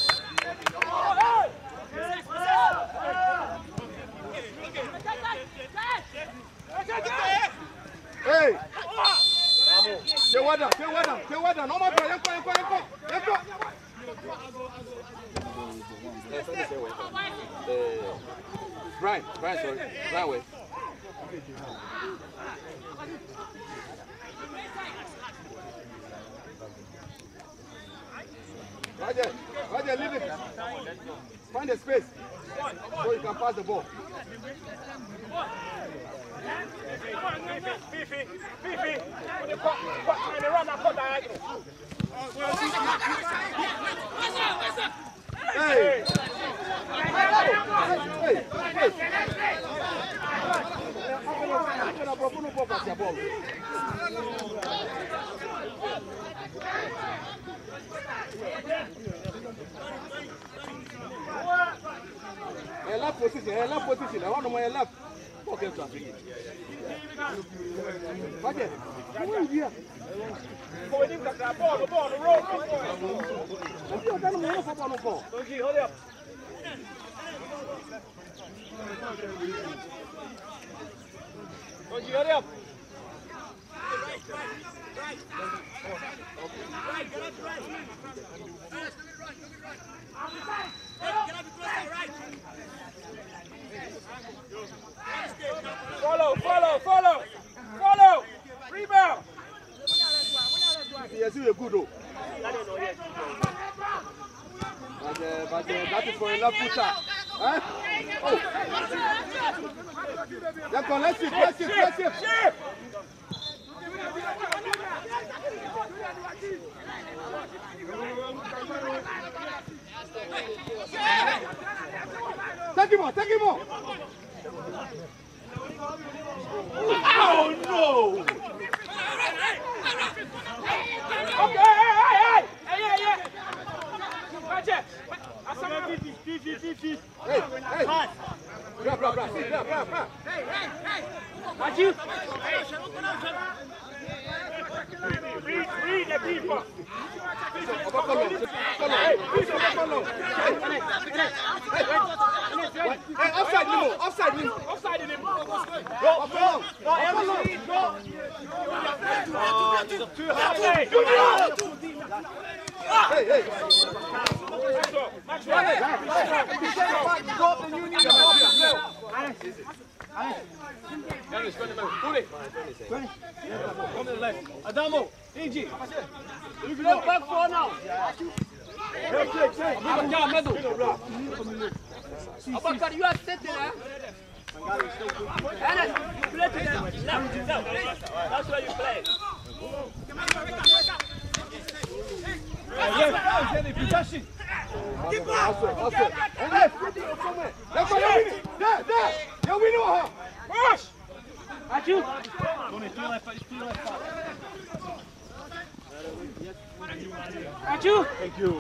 Hey! Stay weather, stay weather, stay weather. No matter, you go, you go, you go, you go. Brian, Brian, sorry, Brian, wait. Roger, Roger, leave it. Find a space so you can pass the ball. Fifi, Fifi, when you when you run that cut diagonal. Hey! Hey! Hey! Hey, left position, hey, left position. I want to my left. Okay, sir. Budget. Who is here? Go in with that ball, the ball, the road. You don't know what I'm for. Don't you hold up. Don't you hurry up. Right, right, get up, right. Follow, follow, follow, follow. Rebound. Yes, you're good. But, uh, but uh, that is for a left footer. Huh? Oh. Let's go, let's see, let's see, let's see. Take him on, take him on. Oh no! Okay, hey, hey, hey! Hey, yeah, yeah! Watch it! Hey, hey! Bra, bra, bra, bra, bra, bra. Hey, hey, hey! Watch you! Read, read the people! Hey, offside Limo, offside Limo. Offside in him! Go, Go, go! No, Emily, go! Too high! Hey, hey! Match right! Go up and you need to help yourself. Dennis, go in the middle. Tony. Come to the left. Adamo. Inji. You can go back for now. Hey, hey, hey. I'm down, middle. Abakar, you are sitting there. Dennis, you play to them. Left. That's where you play. Yes, yes, possession. Keep on. And left. Let's go, you're winning. There, there. You're winning her. Push. At you. Tony, two left foot, two left foot. At you. Thank you.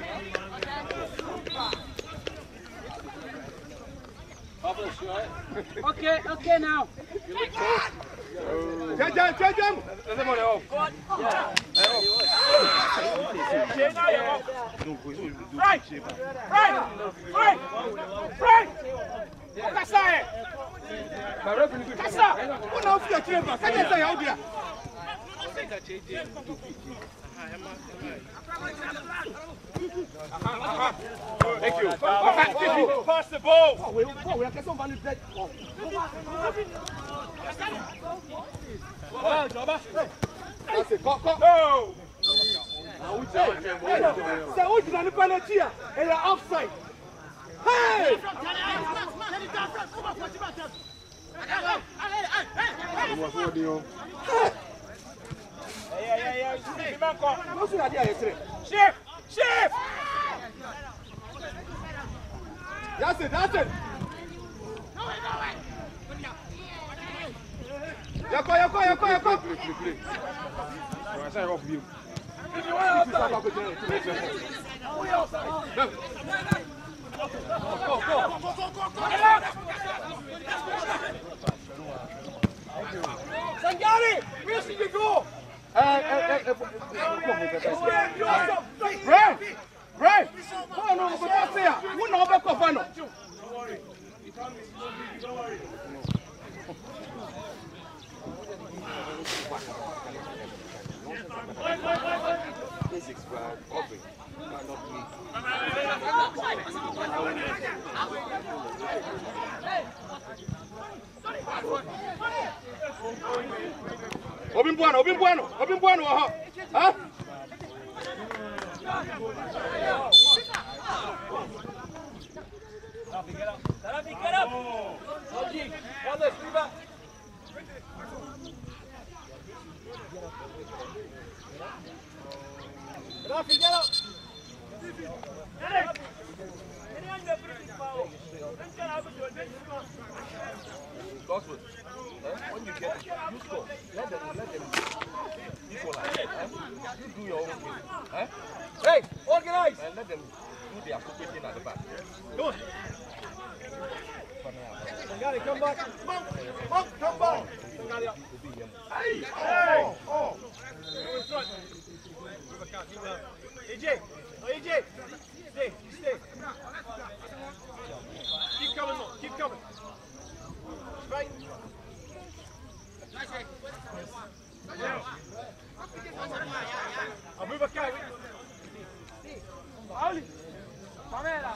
Okay, okay now. Change them, change them. Right, right, right, right. Kasa eh. Kasa. Who knows your chamber? Can you say how dear? Thank you. Pass the ball. Oh, we we are getting one dead. That's it. Go, go. No. Say, who's the penalty here? And you're offside. Hey! Yeah, yeah, yeah. What's the idea yesterday? Shift, shift. That's it, that's it. Yako, yako, yako, yako. Sangari, where should you go? Ray! Ray! Oh no, but that's here. Who know about Cofano? Basics were covering, but not me. Obin bueno, Obin bueno, Obin bueno, huh? Huh? Rafi, get up. Rafi, get up. Oji, Wallace, move up. Rafi, get up. Gospel. When you get it, you score. Let them, let them equalize. Eh? You do your own thing. Eh? Hey, organize. And let them do their stupid thing at the back. Go. Sangari, come back. Monk, Monk, come back. Sangari up. Hey, hey. Oh. A J, oh, A J, stay, stay. Keep coming, Monk, keep coming. Right. Abubakar. Ali. Pamela.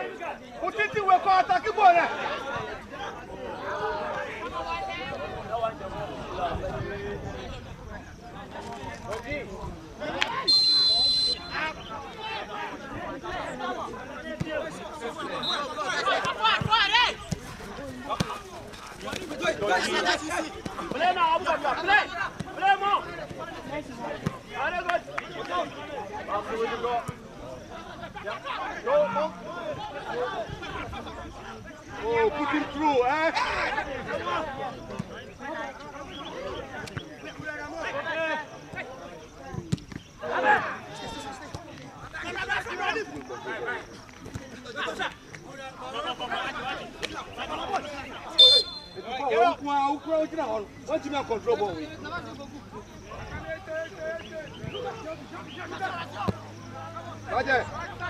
Put it in where car attack ball. Play now, Abubakar. Play. Play more. Very good. Go, go. Oh, put him through, eh? What you control ball with? Roger.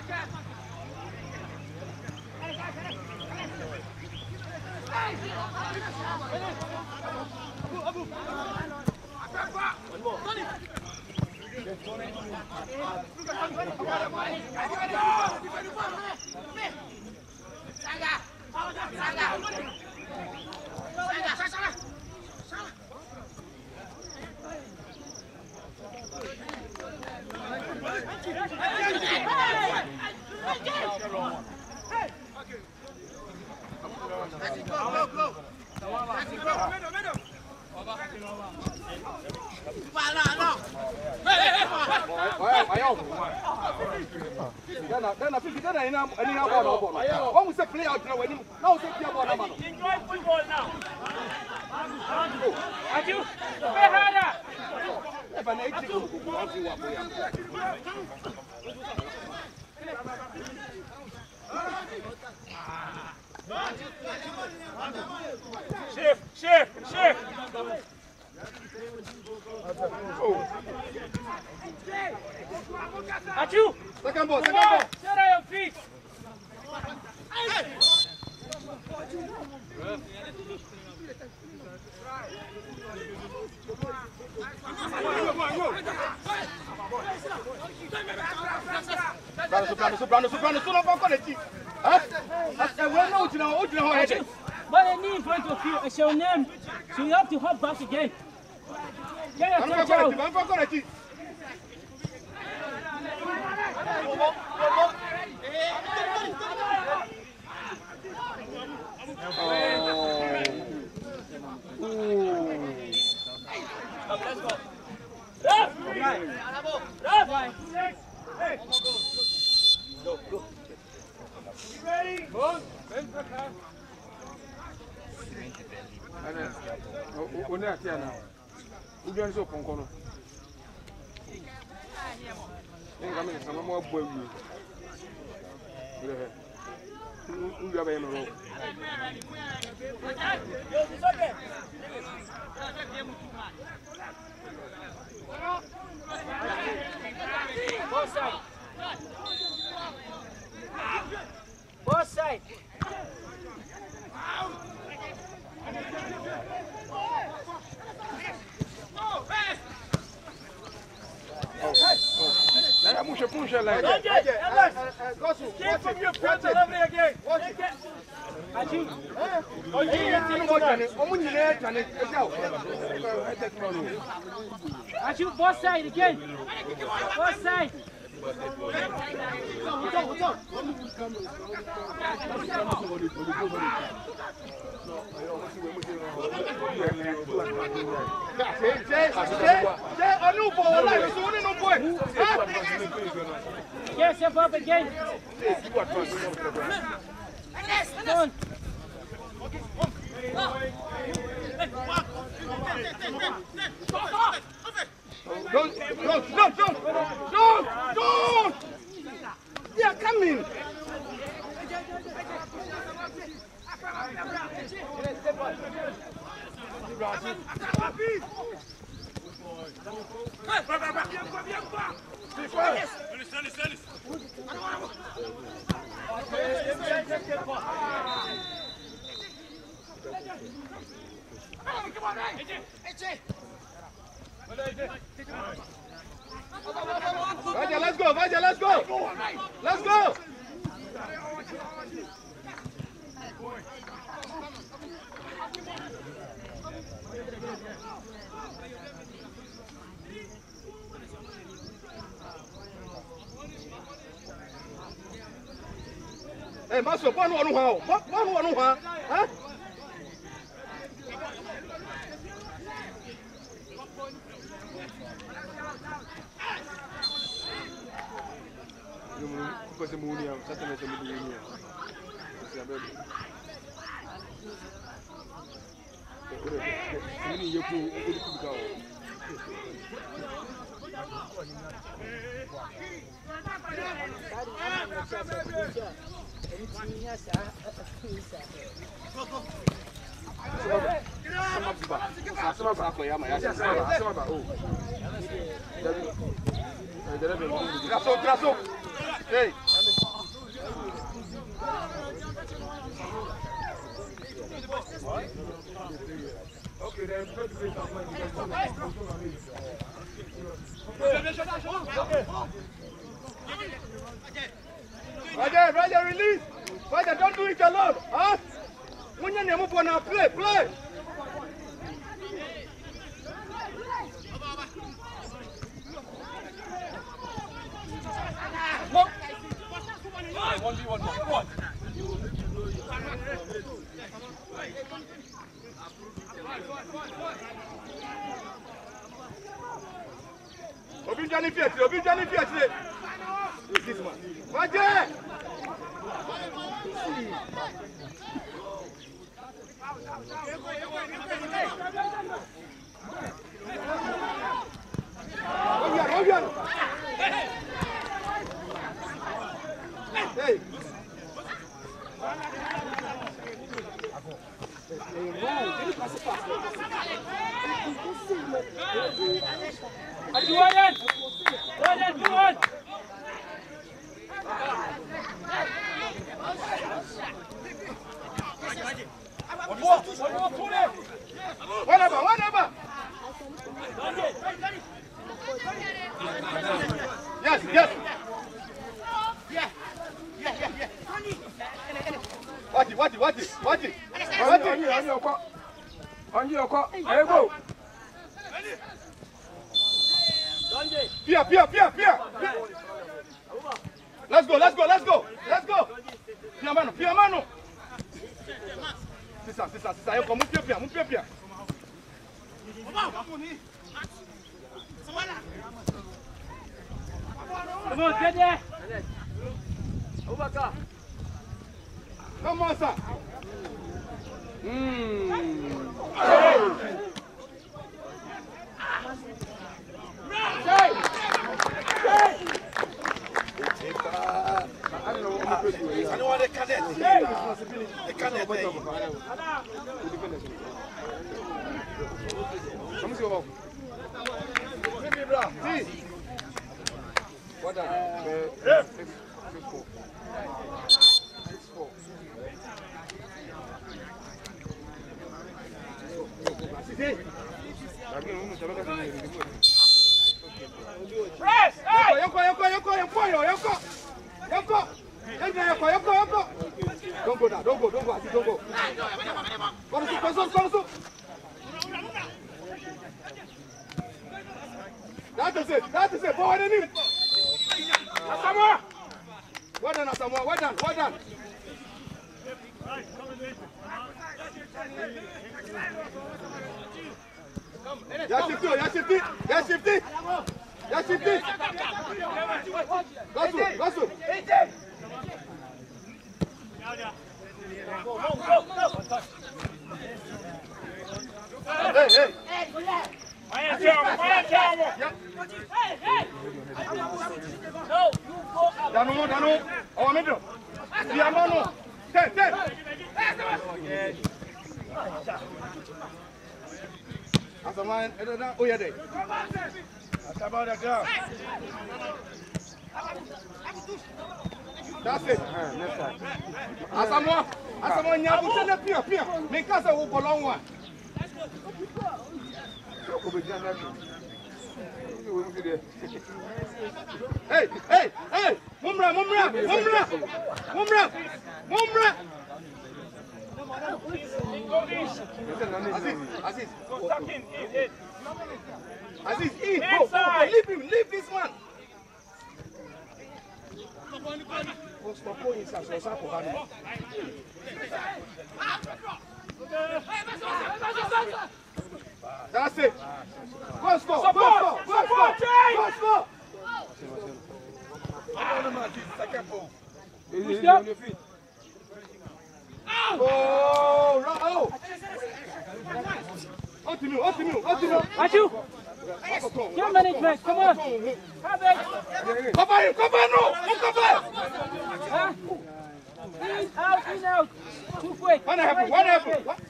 When we say play out now, now say play ball now. Enjoy football now. Aju, play harder. Shift, shift, shift. Aju, Second ball, second ball. sit on your feet. Soprano, soprano, soprano, soprano, sono poco le chi. Eh? Eh, well, no, you know, you know, head. But I need in front of you, it's your name, so you have to hop back again. Get your touch out. I'm poco le chi. Let's go. Ref! Ref! Go, go. Ready? Go. Only at here now. Who does so concono? I'm coming some more boy. Who have a rope? Both side. Both side. Let me push it like that. Keep from your front delivery again. Aju. Aju, both side again. Both side. Yes, step up again. Come on. Don't, don't, don't, don't, don't, don't! They are coming! Vaja, let's go, Vaja, let's go! Let's go! Hey, Master, one one how? One one how? Huh? Because the moon, I'm certain as a million. You could go. Graçou, graçou. Ei. Okay, then. Roger, Roger, release. Roger, don't do it alone. Huh? When you move on now, play, play. Look. One v one, come on. Obi Johnny Fiat, Obi Johnny Fiat. Who's this man? Roger! Obian, Obian! Hey! Allez, Ryan! Ryan, come on! Whatever, whatever! Yes, yes! Yeah, yeah, yeah, yeah. Watch it, watch it, watch it, watch it! Watch it! On your court! On your court! There you go! Pia, Pia, Pia, Pia! Let's go, let's go, let's go! Let's go! Pia mano, Pia mano! C'est ça, c'est ça, c'est ça. Mon pied, Pia, mon pied, Pia! Come on, get there! Comment ça? Mmh. I don't want the cadet. The cadet. Vamos ver o Vem, Bra. Sim. What that? É. Press! Hey! Yoko, yoko, yoko, yoko, yoko, yoko, yoko, yoko, yoko. Don't go now, don't go, don't go, don't go. Come on, come on, come on. That is it, that is it. Forward in him. Asamoah. Well done, Asamoah. Well done, well done. Y'a shifté, y'a shifté, y'a shifté, y'a shifté. Gossou, Gossou. Hey, hey. Fire down, fire down! Hey, hey! No, you go up. Dano, Dano. Our middle. Diamano. Ten, ten. Asamoah, oh yeah, there. That's about the ground. That's it. Asamoah, Asamoah, nyabu tena pia pia. Mikasa uko long one. Hey, hey, hey! Mumra, Mumra, Mumra, Mumra, Mumra. Aziz, Aziz, Tuck in, in, in. Aziz, in. Go, go, go. Leave him, leave this one. stop inside, so stop for him. That's it. Go score, go score, go score, go score. He's on your feet. Oh, oh. Continue, continue, continue. Achoo! Your management, come on. Have it. Cover him, cover him, no. Cover. Huh? In, out, in, out. Too quick. What happened? What happened? What?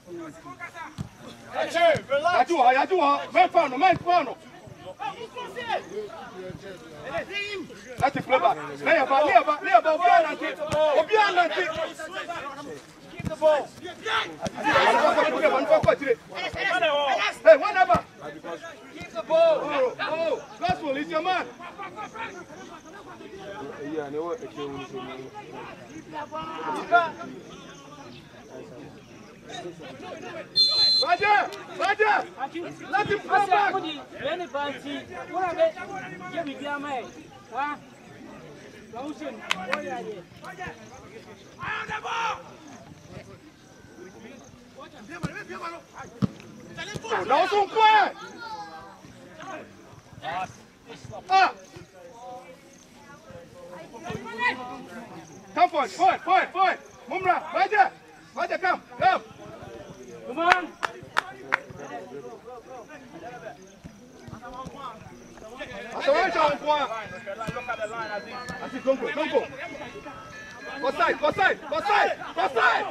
Yaju ha, yaju ha. Men found, men found. That's the flavor. Lay about, lay about, lay about. Obi Ananti. Keep the ball. Hey, one number. Keep the ball. Oh, oh, Gospel, it's your man. Yeah, I know what you're doing. Roger, Roger. Let him come back. Any party, what are they? Give me your man. Huh? Motion. What are you? Dans son coin. Ah. Come forward, forward, forward, forward. Mumra, Roger, Roger, come, come. Come on. Attention, un point. Assis, don't go, don't go. Go side, go side, go side, go side.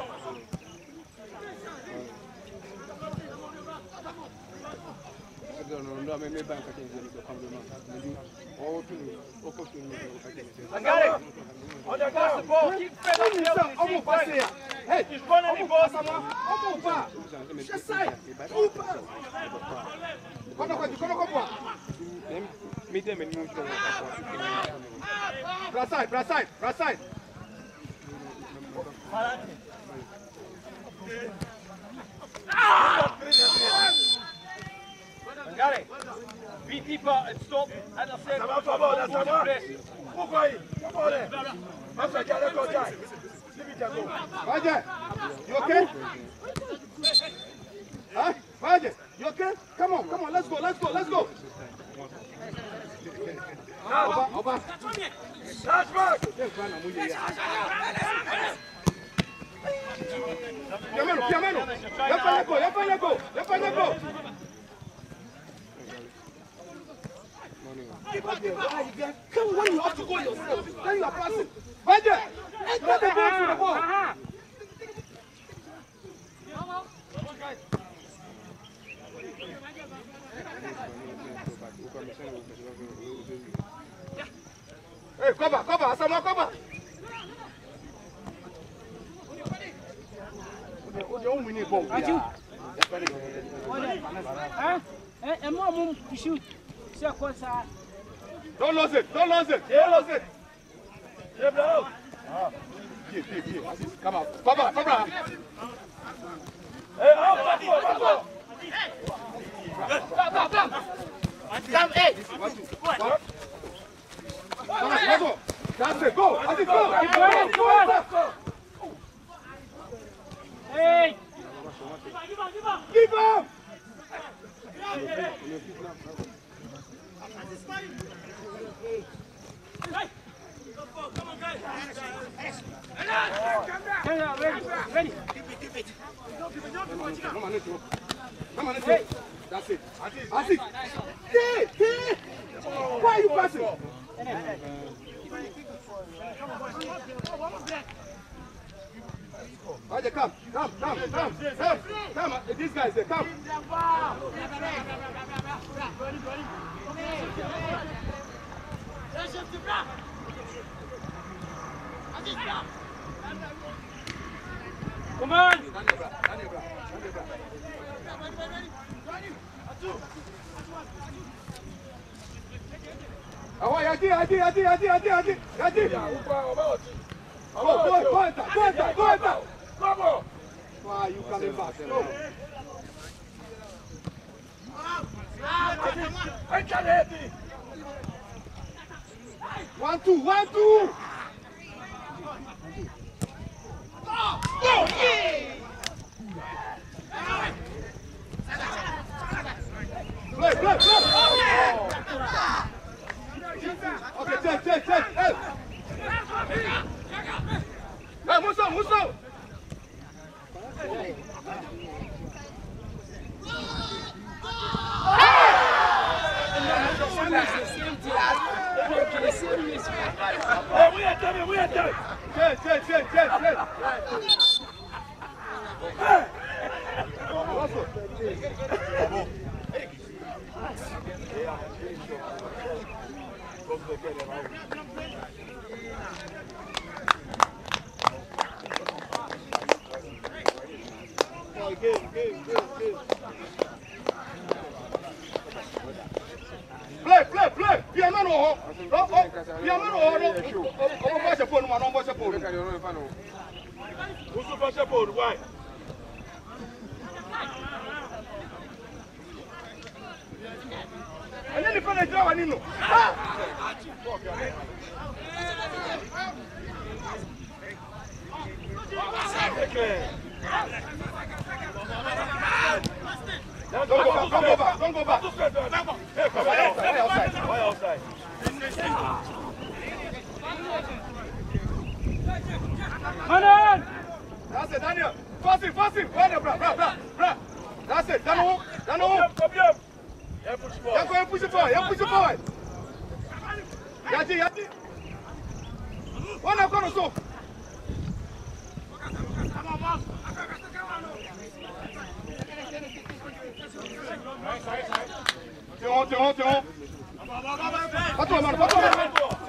I got it. On the pass the ball. Keep fed up. Vamos passer. Hey, he's running the ball. Vamos pas. Je sais. Ou pas. Comment quoi, comment quoi? Mettez mes mots. Right side, right side, right side. Got it. Be deeper and stop. And I said, Roger, you okay? Huh? Roger, you okay? Come on, come on, let's go, let's go, let's go. Oba, Oba. Piameno, piameno. Ya falla go, ya falla go, ya falla go. Come when you have to go yourself. Then you are passing. Roger, enter the ball to the ball. Hey, cover, cover, Asama, cover. Huh? And more room to shoot. Don't lose it, don't lose it, don't lose it. Here, here, here. Come out, cover, cover. Hey, up, up, up, up. Come, come, come. Come, hey. One, two, one. Come on, that's it, go, that's it, go. Keep going, keep going. Hey. Keep him. Come on, guys. Ready, ready. Come on, come on, hey. That's it. That's it. Hey, hey. Why are you passing? Roger, come, come, come, come, come, come. This guy is there, come. Come on. Ah ouais, Yadi, Yadi, Yadi, Yadi, Yadi, Yadi, Yadi. Go, go, go enter, go enter, go enter. Come on. Why are you coming back? No. One, two, one, two. Musa. We are done. We are done. Yes, yes, yes, yes, yes. Play, play, play. You are not all. You are not all. What's your phone? What's your phone? Who's the first board? Why? And then the friend draw an ino. Don't go back, don't go back, don't go back. Hey, come on, outside, outside. Why outside? Come on! That's it, Daniel. Fast it, fast it. Where the bra, bra, bra, bra. That's it, Daniel. Daniel. Come here. Yeah, push it forward. Yeah, push it forward. Yeah, push it forward. Yaji, Yaji. One of them so. Tiens, tiens, tiens. Pas-toi, man, pas-toi, man.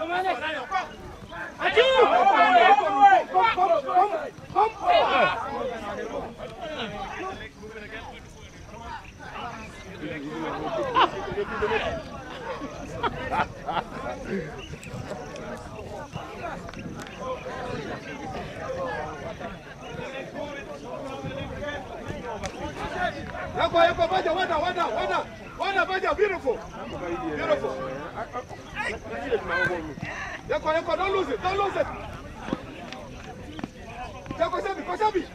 Yako, yako, Baja, wada, wada, wada, wada, Baja, beautiful, beautiful. Yako, yako, don't lose it, don't lose it. Yako, Sabi, Kosabi.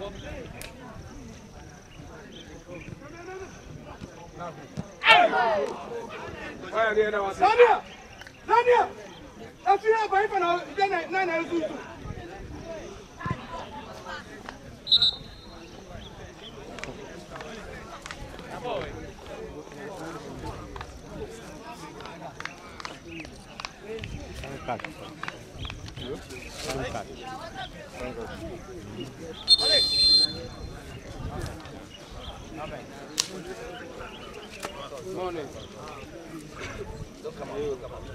Dania, Dania, that's you have five and then nine and two. Morning. Come on, come on.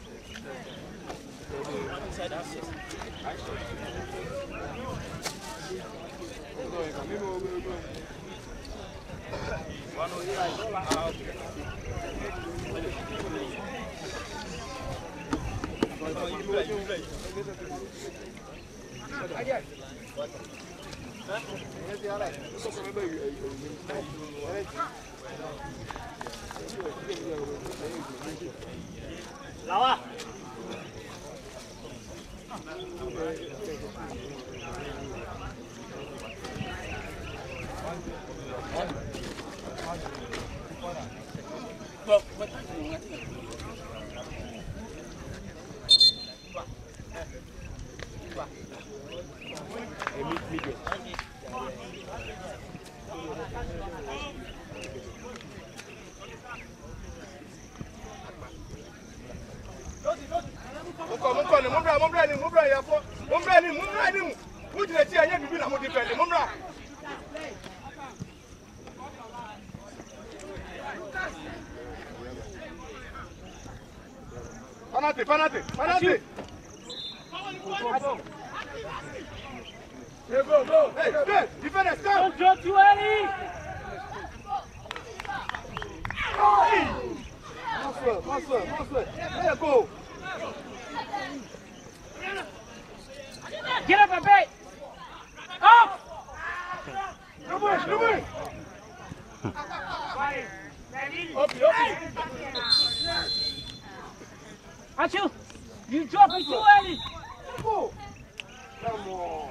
Lawa. Penalty, penalty, penalty. Hey, go, go. Hey, stay. Defender, stay. Don't draw too early. Pass well, pass well, pass well. There, go. Get up a bit. Up. No way, no way. Up, up. Achu, you drop it too early. Go. Come on.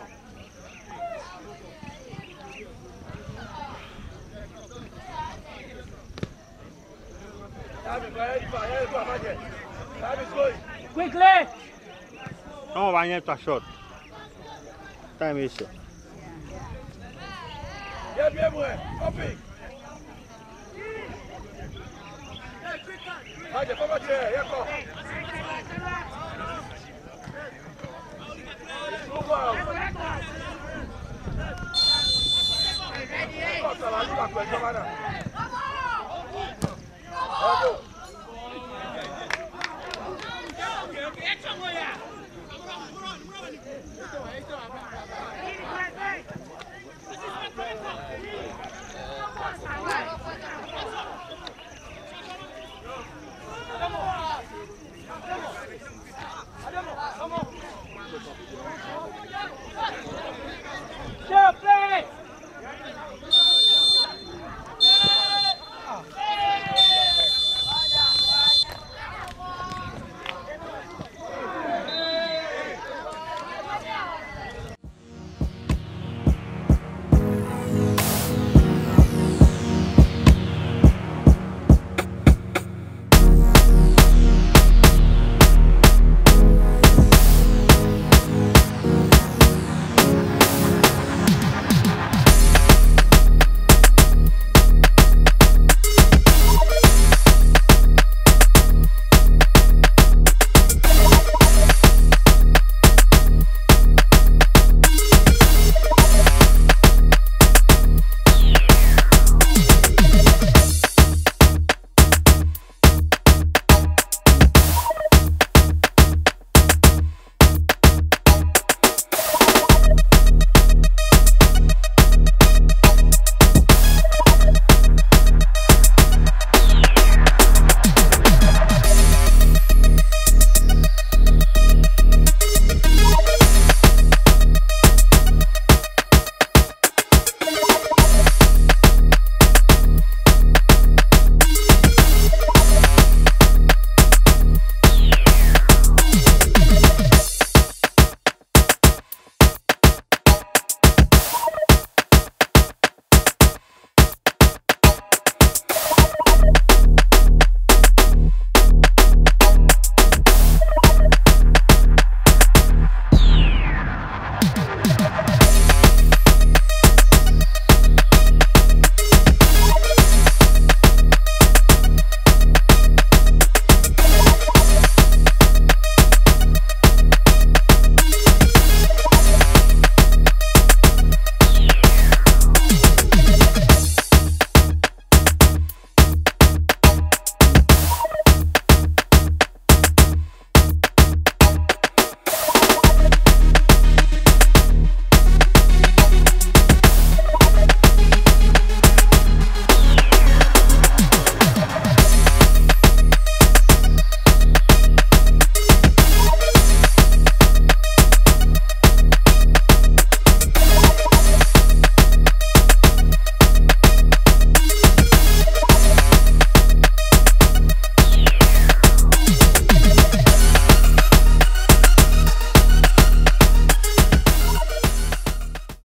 Quickly. Vamos a bañar esta shot. time is it? Yeah, bien, ouais. Hopping. Allez, pas battre, y'a quoi? Ça va, nous, la couette, ça va, là.